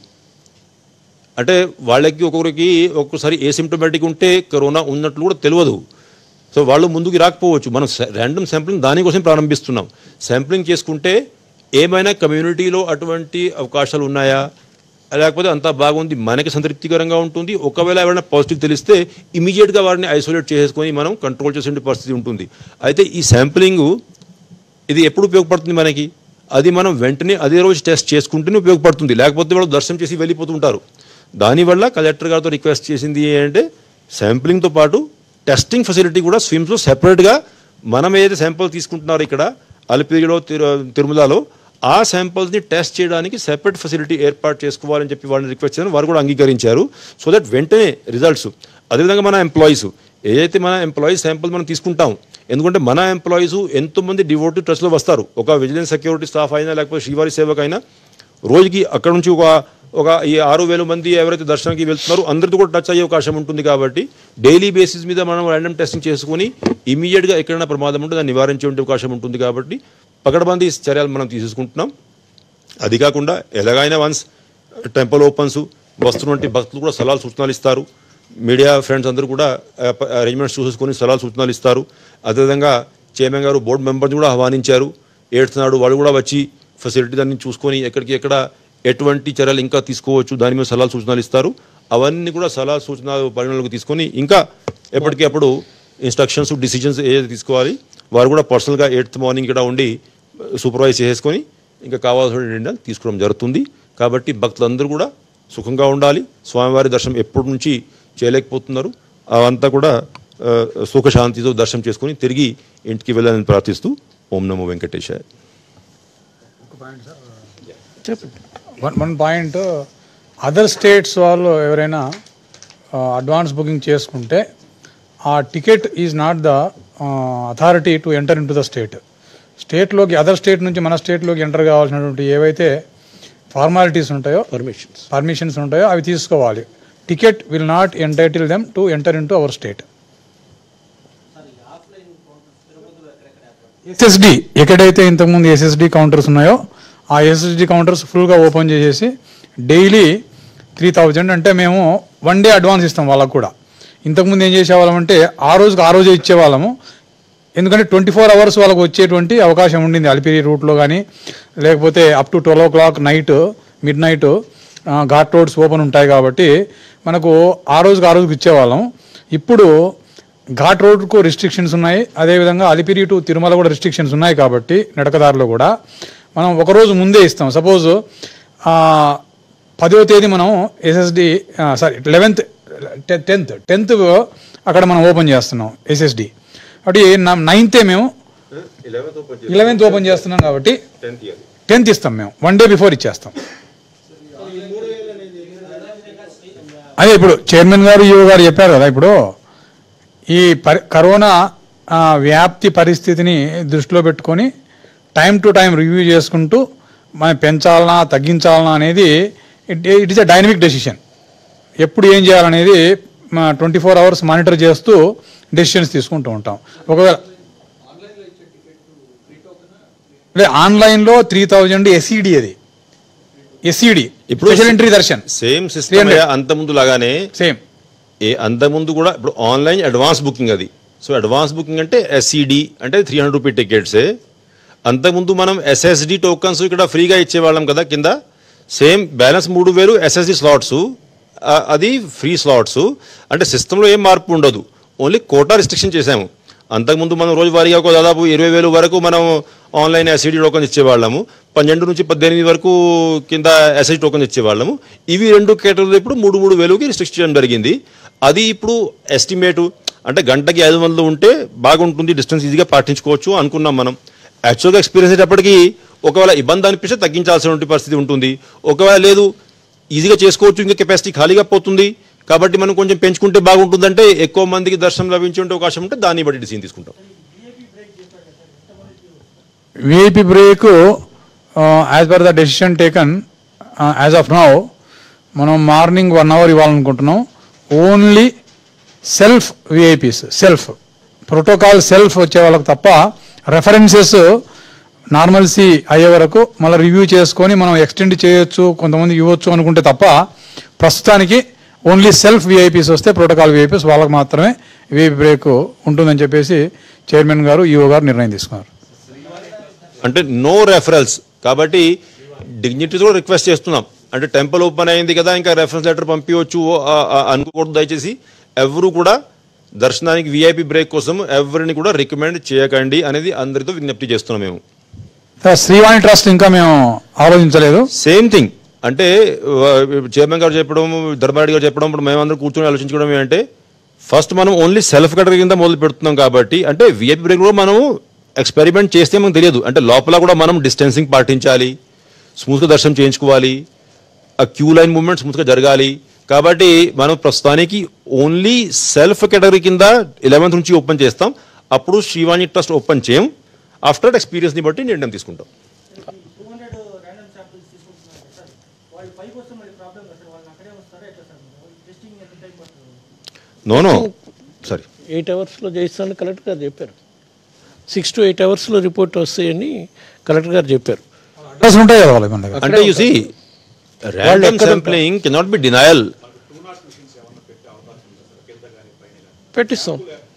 అంటే వాళ్ళకి ఒక్కొక్కసారి ఏసిమ్టోమేటిక్ ఉంటే కరోనా ఉన్నట్లు కూడా తెలియదు. సో వాళ్ళు ముందుకు రాకపోవచ్చు. మనం ర్యాండమ్ శాంప్లింగ్ దానికోసం ప్రారంభిస్తున్నాం. శాంప్లింగ్ చేసుకుంటే ఏమైనా కమ్యూనిటీలో అటువంటి అవకాశాలు ఉన్నాయా, లేకపోతే అంతా బాగుంది, మనకి సంతృప్తికరంగా ఉంటుంది. ఒకవేళ ఎవరైనా పాజిటివ్ తెలిస్తే ఇమీడియట్గా వారిని ఐసోలేట్ చేసుకొని మనం కంట్రోల్ చేసే పరిస్థితి ఉంటుంది. అయితే ఈ శాంప్లింగ్ ఇది ఎప్పుడు ఉపయోగపడుతుంది మనకి, అది మనం వెంటనే అదే రోజు టెస్ట్ చేసుకుంటేనే ఉపయోగపడుతుంది. లేకపోతే వాళ్ళు దర్శనం చేసి వెళ్ళిపోతుంటారు. దానివల్ల కలెక్టర్ గారితో రిక్వెస్ట్ చేసింది ఏంటంటే శాంప్లింగ్తో పాటు టెస్టింగ్ ఫెసిలిటీ కూడా స్విమ్స్లో సెపరేట్గా మనం ఏదైతే శాంపుల్ తీసుకుంటున్నారో ఇక్కడ అలిపిరిలో, తిరుమలలో ఆ శాంపుల్స్ని టెస్ట్ చేయడానికి సెపరేట్ ఫెసిలిటీ ఏర్పాటు చేసుకోవాలని చెప్పి వాళ్ళని రిక్వెస్ట్ చేశారు. వారు కూడా అంగీకరించారు. సో దట్ వెంటనే రిజల్ట్స్. అదేవిధంగా మన ఎంప్లాయీస్ ఏదైతే మన ఎంప్లాయీస్ శాంపుల్ మనం తీసుకుంటాం, ఎందుకంటే మన ఎంప్లాయీస్ ఎంతోమంది డివోటివ్ ట్రస్ట్లో వస్తారు. ఒక విజిలెన్స్ సెక్యూరిటీ స్టాఫ్ అయినా లేకపోతే శ్రీవారి సేవకు అయినా రోజుకి అక్కడ నుంచి ఒక ఈ 6,000 మంది ఎవరైతే దర్శనానికి వెళ్తున్నారో అందరితో కూడా టచ్ అయ్యే అవకాశం ఉంటుంది. కాబట్టి డైలీ బేసిస్ మీద మనం ర్యాండమ్ టెస్టింగ్ చేసుకుని ఇమీడియట్గా ఎక్కడైనా ప్రమాదం ఉంటే దాన్ని నివారించే అవకాశం ఉంటుంది. కాబట్టి పకడ్బందీ చర్యలు మనం తీసుకుంటున్నాం. అది కాకుండా ఎలాగైనా వన్స్ టెంపుల్ ఓపెన్స్ వస్తున్నటువంటి భక్తులు కూడా సలహాలు సూచనలు ఇస్తారు. మీడియా ఫ్రెండ్స్ అందరూ కూడా అరేంజ్మెంట్స్ చూసుకొని సలహాలు సూచనలు ఇస్తారు. అదేవిధంగా చైర్మన్ గారు బోర్డు మెంబర్ని కూడా ఆహ్వానించారు. 8th నాడు వాళ్ళు కూడా వచ్చి ఫెసిలిటీ దాన్ని చూసుకొని ఎక్కడ ఎటువంటి చర్యలు ఇంకా తీసుకోవచ్చు దాని మీద సలహాలు సూచనలు ఇస్తారు. అవన్నీ కూడా సలహా సూచనలు పరిగణలోకి తీసుకొని ఇంకా ఎప్పటికప్పుడు ఇన్స్ట్రక్షన్స్, డిసిజన్స్ ఏదైతే తీసుకోవాలి వారు కూడా పర్సనల్గా 8th మార్నింగ్ ఇక్కడ ఉండి సూపర్వైజ్ చేసుకొని ఇంకా కావాల్సిన నిర్ణయాలు తీసుకోవడం జరుగుతుంది. కాబట్టి భక్తులందరూ కూడా సుఖంగా ఉండాలి. స్వామివారి దర్శనం ఎప్పటి నుంచి చేయలేకపోతున్నారు, అవంతా కూడా సుఖశాంతితో దర్శనం చేసుకొని తిరిగి ఇంటికి వెళ్ళాలని ప్రార్థిస్తూ ఓం నమో వెంకటేశాయ. వన్ పాయింట్, అదర్ స్టేట్స్ వాళ్ళు ఎవరైనా అడ్వాన్స్ బుకింగ్ చేసుకుంటే ఆ ticket is not the authority to enter into the స్టేట్లోకి అదర్ స్టేట్ నుంచి మన స్టేట్లోకి ఎంటర్ కావాల్సినటువంటి ఏవైతే ఫార్మాలిటీస్ ఉంటాయో, పర్మిషన్స్ ఉంటాయో అవి తీసుకోవాలి. Ticket will not entitle them to enter into our state. SSD ఎక్కడైతే ఇంతకుముందు ఎస్ఎస్డి కౌంటర్స్ ఉన్నాయో ఆ ఎస్ఎస్డి కౌంటర్స్ ఫుల్గా ఓపెన్ చేసేసి డైలీ 3,000 అంటే మేము 1 డే అడ్వాన్స్ ఇస్తాం వాళ్ళకు కూడా. ఇంతకుముందు ఏం చేసేవాళ్ళం అంటే ఆ రోజే ఇచ్చేవాళ్ళము. ఎందుకంటే 24 hours వాళ్ళకు వచ్చేటువంటి అవకాశం ఉండింది అలిపిరి రూట్లో కానీ, లేకపోతే up to 12 o'clock midnight ghat roads open ఉంటాయి. కాబట్టి మనకు ఆ రోజుకి ఇచ్చేవాళ్ళం. ఇప్పుడు ఘాట్ రోడ్కు రిస్ట్రిక్షన్స్ ఉన్నాయి, అదేవిధంగా అలిపిరి టు తిరుమల కూడా రిస్ట్రిక్షన్స్ ఉన్నాయి. కాబట్టి నడకదారిలో కూడా మనం ఒకరోజు ముందే ఇస్తాం. సపోజ్ 10వ తేదీ మనం ఎస్ఎస్డి 10th అక్కడ మనం ఓపెన్ చేస్తున్నాం ఎస్ఎస్డి. కాబట్టి 9th మేము 11th ఓపెన్ చేస్తున్నాం కాబట్టి 10th ఇస్తాం. మేము 1 day బిఫోర్ ఇచ్చేస్తాం. అదే ఇప్పుడు చైర్మన్ గారు ఈఓ గారు చెప్పారు కదా, ఇప్పుడు ఈ కరోనా వ్యాప్తి పరిస్థితిని దృష్టిలో పెట్టుకొని టైం టు టైం రివ్యూ చేసుకుంటూ మనం పెంచాలనా తగ్గించాలనా అనేది it is a dynamic decision. ఎప్పుడు ఏం చేయాలనేది 24 hours మానిటర్ చేస్తూ డెసిషన్స్ తీసుకుంటూ ఉంటాం. ఒకవేళ ఆన్లైన్లో 3000 ఎస్ఈడి, అది ఎస్ఈడి ఇప్పుడు special entry darshan same system అంతకుముందు లాగానే సేమ్. అంతకుముందు కూడా ఇప్పుడు ఆన్లైన్ అడ్వాన్స్ బుకింగ్ అది. సో అడ్వాన్స్ బుకింగ్ అంటే ఎస్ఈడి అంటే 300 రూపీ టికెట్సే. అంతకుముందు మనం ఎస్ఎస్డి టోకన్స్ ఇక్కడ ఫ్రీగా ఇచ్చేవాళ్ళం కదా కింద. సేమ్ బ్యాలెన్స్ 3000 ఎస్ఎస్డి స్లాట్స్, అది ఫ్రీ స్లాట్స్. అంటే సిస్టంలో ఏం మార్పు ఉండదు, ఓన్లీ కోటా రిస్ట్రిక్షన్ చేశాము. అంతకుముందు మనం రోజువారీగా ఒక దాదాపు 20,000 వరకు మనం ఆన్లైన్ ఎస్ఈడి టోకన్స్ ఇచ్చేవాళ్ళము. 12 నుంచి 18 వరకు కింద ఎస్ఐడి టోకన్స్ ఇచ్చేవాళ్ళము. ఇవి 2 కేటగిరీలు ఇప్పుడు 3,000కి రిస్ట్రిక్ట్ చేయడం జరిగింది. అది ఇప్పుడు ఎస్టిమేటు అంటే గంటకి 500 ఉంటే బాగుంటుంది, డిస్టెన్స్ ఈజీగా పాటించుకోవచ్చు అనుకున్నాం మనం. యాక్చువల్గా ఎక్స్పీరియన్స్ అయ్యేటప్పటికి ఒకవేళ ఇబ్బంది అనిపిస్తే తగ్గించాల్సిన పరిస్థితి ఉంటుంది. ఒకవేళ లేదు ఈజీగా చేసుకోవచ్చు, ఇంకా కెపాసిటీ ఖాళీగా పోతుంది కాబట్టి మనం కొంచెం పెంచుకుంటే బాగుంటుందంటే ఎక్కువ మందికి దర్శనం లభించే అవకాశం ఉంటే దాన్ని బట్టి డిసిజన్ తీసుకుంటాం. VIP break as per the decision taken as of now మనం మార్నింగ్ 1 hour ఇవ్వాలనుకుంటున్నాం. Only self VIPs, self protocol self వచ్చే వాళ్ళకి తప్ప రెఫరెన్సెస్ నార్మల్సీ అయ్యే వరకు మళ్ళీ రివ్యూ చేసుకొని మనం ఎక్స్టెండ్ చేయొచ్చు, కొంతమంది ఇవ్వచ్చు అనుకుంటే తప్ప ప్రస్తుతానికి ఓన్లీ సెల్ఫ్ విఐపీస్ వస్తే ప్రోటోకాల్ విఐపీస్ వాళ్ళకి మాత్రమే విఐపి బ్రేక్ ఉంటుందని చెప్పేసి చైర్మన్ గారు ఈఓ గారు నిర్ణయం తీసుకున్నారు. అంటే నో రెఫరల్స్ కాబట్టి డిగ్నిటీస్ కూడా రిక్వెస్ట్ చేస్తున్నాం. అంటే టెంపుల్ ఓపెన్ అయింది కదా ఇంకా రెఫరెన్స్ లెటర్ పంపించవచ్చు అనుకోకూడదు. దయచేసి ఎవరు కూడా దర్శనానికి విఐపి బ్రేక్ కోసం ఎవరిని కూడా రికమెండ్ చేయకండి అనేది అందరితో విజ్ఞప్తి చేస్తున్నాం. మేము శ్రీవాణి ట్రస్ట్ ఇంకా మేము ఆలోచించలేదు. సేమ్ థింగ్ అంటే చైర్మన్ గారు చెప్పడం, ధర్మారెడ్డి గారు చెప్పడం, ఇప్పుడు మేమందరం కూర్చొని ఆలోచించుకోవడం ఏంటంటే ఫస్ట్ మనం ఓన్లీ సెల్ఫ్ కేటగిరీ కింద మొదలు పెడుతున్నాం కాబట్టి అంటే విఐపి బ్రేక్ కూడా మనం ఎక్స్పెరిమెంట్ చేస్తే మనకు తెలియదు. అంటే లోపల కూడా మనం డిస్టెన్సింగ్ పాటించాలి, స్మూత్గా దర్శనం చేయించుకోవాలి, ఆ క్యూ లైన్ మూవ్మెంట్ స్మూత్గా జరగాలి. కాబట్టి మనం ప్రస్తుతానికి ఓన్లీ సెల్ఫ్ కేటగిరీ కింద 11th నుంచి ఓపెన్ చేస్తాం. అప్పుడు శ్రీవాణి ట్రస్ట్ ఓపెన్ చేయం. ఆఫ్టర్ ఎక్స్పీరియన్స్ని బట్టి నిర్ణయం తీసుకుంటాం. నో సారీ 8 hours చేయిస్తానని కలెక్టర్ గారు చెప్పారు. 6 to 8 hours రిపోర్ట్ వస్తాయని కలెక్టర్ గారు చెప్పారు. అడ్రస్ ఉంటాయి కదా వాళ్ళకి మన దగ్గర. అంటే you see random sampling cannot be denial. పెట్టిస్తాం.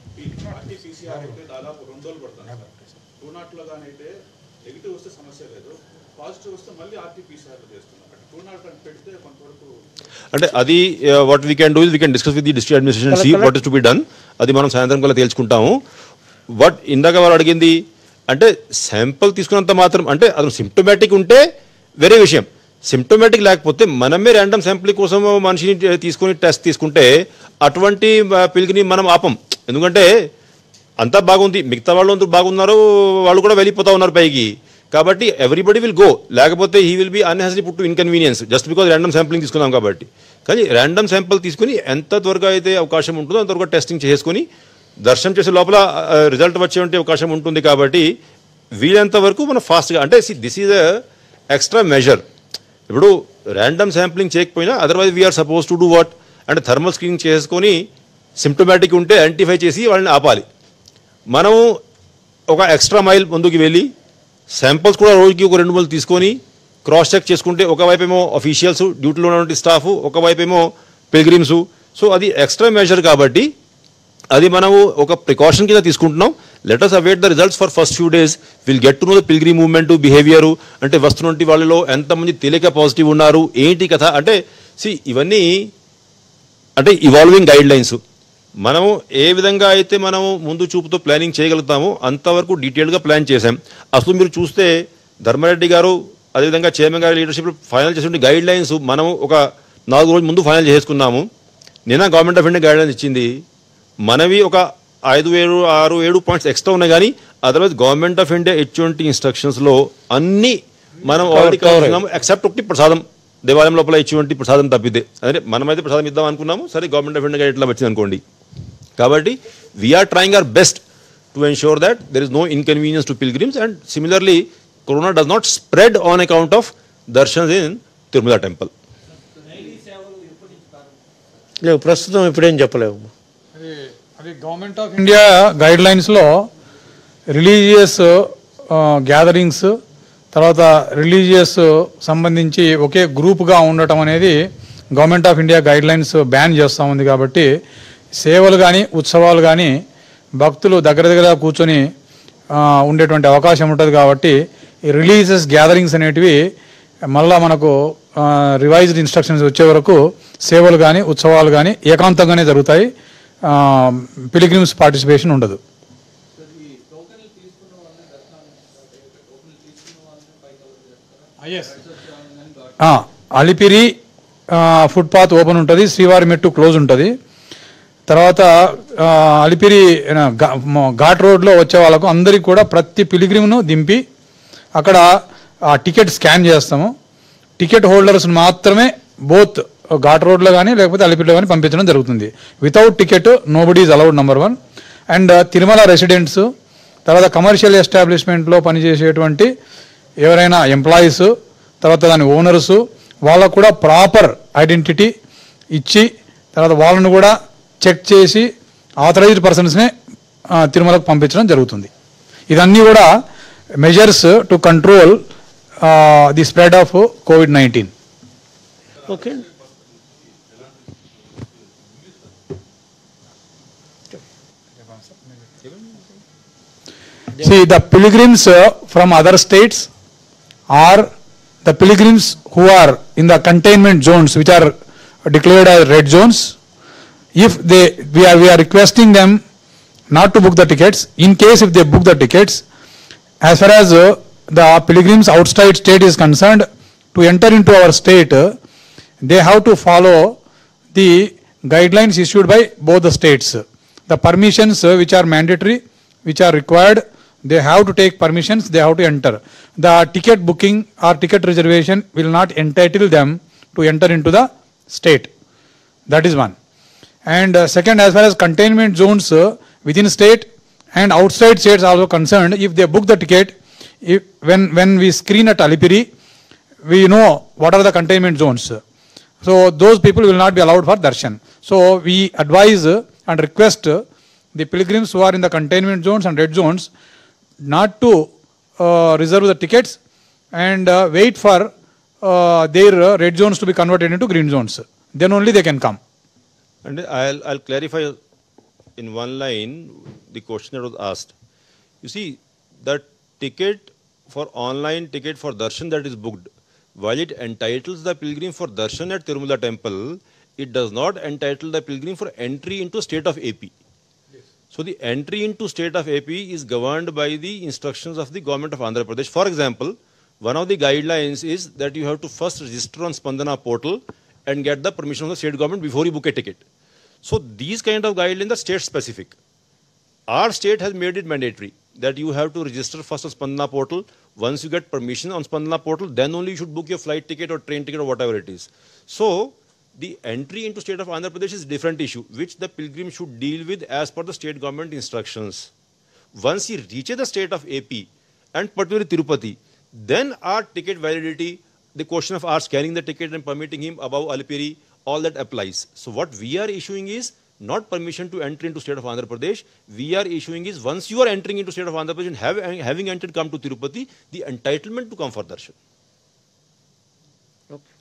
అంటే అది what we can do is we can discuss with the district administration see what is to be done. అది మనం సాయంత్రం కల్లా తేల్చుకుంటాము. వాట్ ఇందాక వాళ్ళు అడిగింది అంటే శాంపుల్ తీసుకున్నంత మాత్రం అంటే అది సిమ్టోమేటిక్ ఉంటే వేరే విషయం. సిమ్టోమేటిక్ లేకపోతే మనమే ర్యాండమ్ శాంపుల్ కోసం మనిషిని తీసుకొని టెస్ట్ తీసుకుంటే అటువంటి పిల్లిని మనం ఆపం. ఎందుకంటే అంతా బాగుంది, మిగతా వాళ్ళు అందరూ బాగున్నారు, వాళ్ళు కూడా వెళ్ళిపోతా ఉన్నారు పైకి. కాబట్టి ఎవ్రీబడి విల్ గో, లేకపోతే he will be unnecessary put to inconvenience just because random sampling తీసుకున్నాం కాబట్టి. కానీ ర్యాండమ్ శాంపుల్ తీసుకుని ఎంత త్వరగా అయితే అవకాశం ఉంటుందో అంత త్వరగా టెస్టింగ్ చేసుకుని దర్శనం చేసే లోపల రిజల్ట్ వచ్చే అవకాశం ఉంటుంది. కాబట్టి వీలంత వరకు మనం ఫాస్ట్గా అంటే దిస్ ఈజ్ ఎక్స్ట్రా మెజర్. ఇప్పుడు ర్యాండమ్ శాంప్లింగ్ చేయకపోయినా otherwise we are suppose to do what అంటే థర్మల్ స్క్రీనింగ్ చేసుకొని సిమ్టోమేటిక్ ఉంటే ఐడెంటిఫై చేసి వాళ్ళని ఆపాలి. మనం ఒక ఎక్స్ట్రా మైల్ ముందుకు వెళ్ళి శాంపుల్స్ కూడా రోజుకి ఒక 2-3 తీసుకొని క్రాస్ చెక్ చేసుకుంటే ఒకవైపు ఏమో అఫీషియల్స్ డ్యూటీలో ఉన్నటువంటి స్టాఫ్, ఒకవైపు ఏమో పిల్గ్రిమ్స్. సో అది ఎక్స్ట్రా మెజర్ కాబట్టి అది మనము ఒక ప్రికాషన్ కింద తీసుకుంటున్నాం. Let us await the results for first few days. We'll get to know the pilgrim movement behaviour. అంటే వస్తున్నటువంటి వాళ్ళలో ఎంతమంది తెలియక పాజిటివ్ ఉన్నారు, ఏంటి కథ అంటే ఇవన్నీ అంటే ఇవాల్వింగ్ గైడ్ లైన్స్. మనము ఏ విధంగా అయితే మనము ముందు చూపుతో ప్లానింగ్ చేయగలుగుతామో అంతవరకు డీటెయిల్గా ప్లాన్ చేశాం. అసలు మీరు చూస్తే ధర్మారెడ్డి గారు అదేవిధంగా చైర్మన్ గారి లీడర్షిప్ ఫైనల్ చేసిన గైడ్ లైన్స్ మనము ఒక 4 రోజుల ముందు ఫైనల్ చేసుకున్నాము. నిన్న government of India guidelines ఇచ్చింది. మనవి ఒక 5-6-7 పాయింట్స్ ఎక్స్ట్రా ఉన్నాయి, కానీ అదర్వైజ్ గవర్నమెంట్ ఆఫ్ ఇండియా ఇటువంటి ఇన్స్ట్రక్షన్స్లో అన్నీ మనం ఆల్రెడీ కవర్ చేస్తున్నాము. ఎక్సెప్ట్ ఒకటి ప్రసాదం, దేవాలయం లోపల ఇటువంటి ప్రసాదం తప్పితే. అంటే మనమైతే ప్రసాదం ఇద్దాం అనుకున్నాము, సరే గవర్నమెంట్ ఆఫ్ ఇండియా ఇట్లా వచ్చింది అనుకోండి. కాబట్టి we are trying our best to ensure that there is no inconvenience to pilgrims, and similarly corona does not spread on account of darshans in Tirumala temple. లేవు ప్రస్తుతం ఇప్పుడేం చెప్పలేము. అది గవర్నమెంట్ ఆఫ్ ఇండియా గైడ్ లైన్స్లో రిలీజియస్ గ్యాదరింగ్స్, తర్వాత రిలీజియస్ సంబంధించి ఒకే గ్రూప్గా ఉండటం అనేది government of India guidelines ban చేస్తూ ఉంది. కాబట్టి సేవలు కానీ ఉత్సవాలు కానీ భక్తులు దగ్గర కూర్చొని ఉండేటువంటి అవకాశం ఉంటుంది. కాబట్టి ఈ రిలీజియస్ గ్యాదరింగ్స్ అనేటివి మళ్ళా మనకు రివైజ్డ్ ఇన్స్ట్రక్షన్స్ వచ్చే వరకు సేవలు కానీ ఉత్సవాలు కానీ ఏకాంతంగానే జరుగుతాయి, పిలిగ్రిమ్స్ పార్టిసిపేషన్ ఉండదు. అలిపిరి ఫుట్పాత్ ఓపెన్ ఉంటుంది, శ్రీవారి మెట్టు క్లోజ్ ఉంటుంది. తర్వాత అలిపిరి ఘాట్ రోడ్లో వచ్చే వాళ్ళకు అందరికీ కూడా ప్రతి పిలిగ్రిమ్ను దింపి అక్కడ ఆ టికెట్ స్కాన్ చేస్తాము. టికెట్ హోల్డర్స్ మాత్రమే బోత్ ఘాట్ రోడ్లో కానీ లేకపోతే అలిపిరిలో కానీ పంపించడం జరుగుతుంది. Without ticket nobody is allowed, number 1. And Tirumala residents, తర్వాత కమర్షియల్ ఎస్టాబ్లిష్మెంట్లో పనిచేసేటువంటి ఎవరైనా ఎంప్లాయీస్, తర్వాత దాని ఓనర్సు, వాళ్ళకు కూడా ప్రాపర్ ఐడెంటిటీ ఇచ్చి తర్వాత వాళ్ళను కూడా చెక్ చేసి ఆథరైజ్డ్ పర్సన్స్నే తిరుమలకు పంపించడం జరుగుతుంది. ఇదన్నీ కూడా measures to control the spread of COVID-19. Okay. See, the pilgrims from other states or the pilgrims who are in the containment zones which are declared as red zones, if we are requesting them not to book the tickets. In case if they book the tickets, as far as the pilgrims outside state is concerned, to enter into our state, they have to follow the guidelines issued by both the states. The permissions which are mandatory, which are required, they have to take permissions, they have to enter. The ticket booking or ticket reservation will not entitle them to enter into the state. That is one. And second, as far as containment zones within state and outside states also concerned, if they book the ticket, when we screen at Alipiri, we know what are the containment zones. So those people will not be allowed for darshan. So we advise and request the pilgrims who are in the containment zones and red zones not to reserve the tickets and wait for their red zones to be converted into green zones. Then only they can come. And I'll clarify in one line the question that was asked. You see, the ticket for online ticket for darshan that is booked, while it entitles the pilgrim for darshan at Tirumala temple, it does not entitle the pilgrim for entry into state of AP. So the entry into state of AP is governed by the instructions of the government of Andhra Pradesh. For example, one of the guidelines is that you have to first register on Spandana portal and get the permission of the state government before you book a ticket. So these kind of guidelines are state specific. Our state has made it mandatory that you have to register first on Spandana portal. Once you get permission on Spandana portal, then only you should book your flight ticket or train ticket or whatever it is. So the entry into state of Andhra Pradesh is a different issue, which the pilgrim should deal with as per the state government instructions. Once he reaches the state of AP and particularly Tirupati, then our ticket validity, the question of our scanning the ticket and permitting him above Alipiri, all that applies. So what we are issuing is not permission to enter into state of Andhra Pradesh. We are issuing is once you are entering into state of Andhra Pradesh and having entered come to Tirupati, the entitlement to come for darshan. Okay.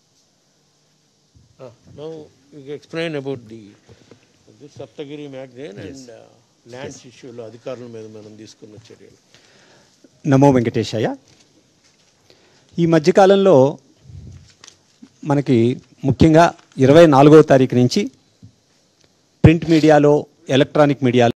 Now you explain about this Saptagiri magazine and lands issue లో అధికారుల మీద మనం తీసుకున్న చర్యలు. నమో వెంకటేశయ్య. ఈ మధ్యకాలంలో మనకి ముఖ్యంగా 24వ తారీఖు నుంచి ప్రింట్ మీడియాలో, ఎలక్ట్రానిక్ మీడియాలో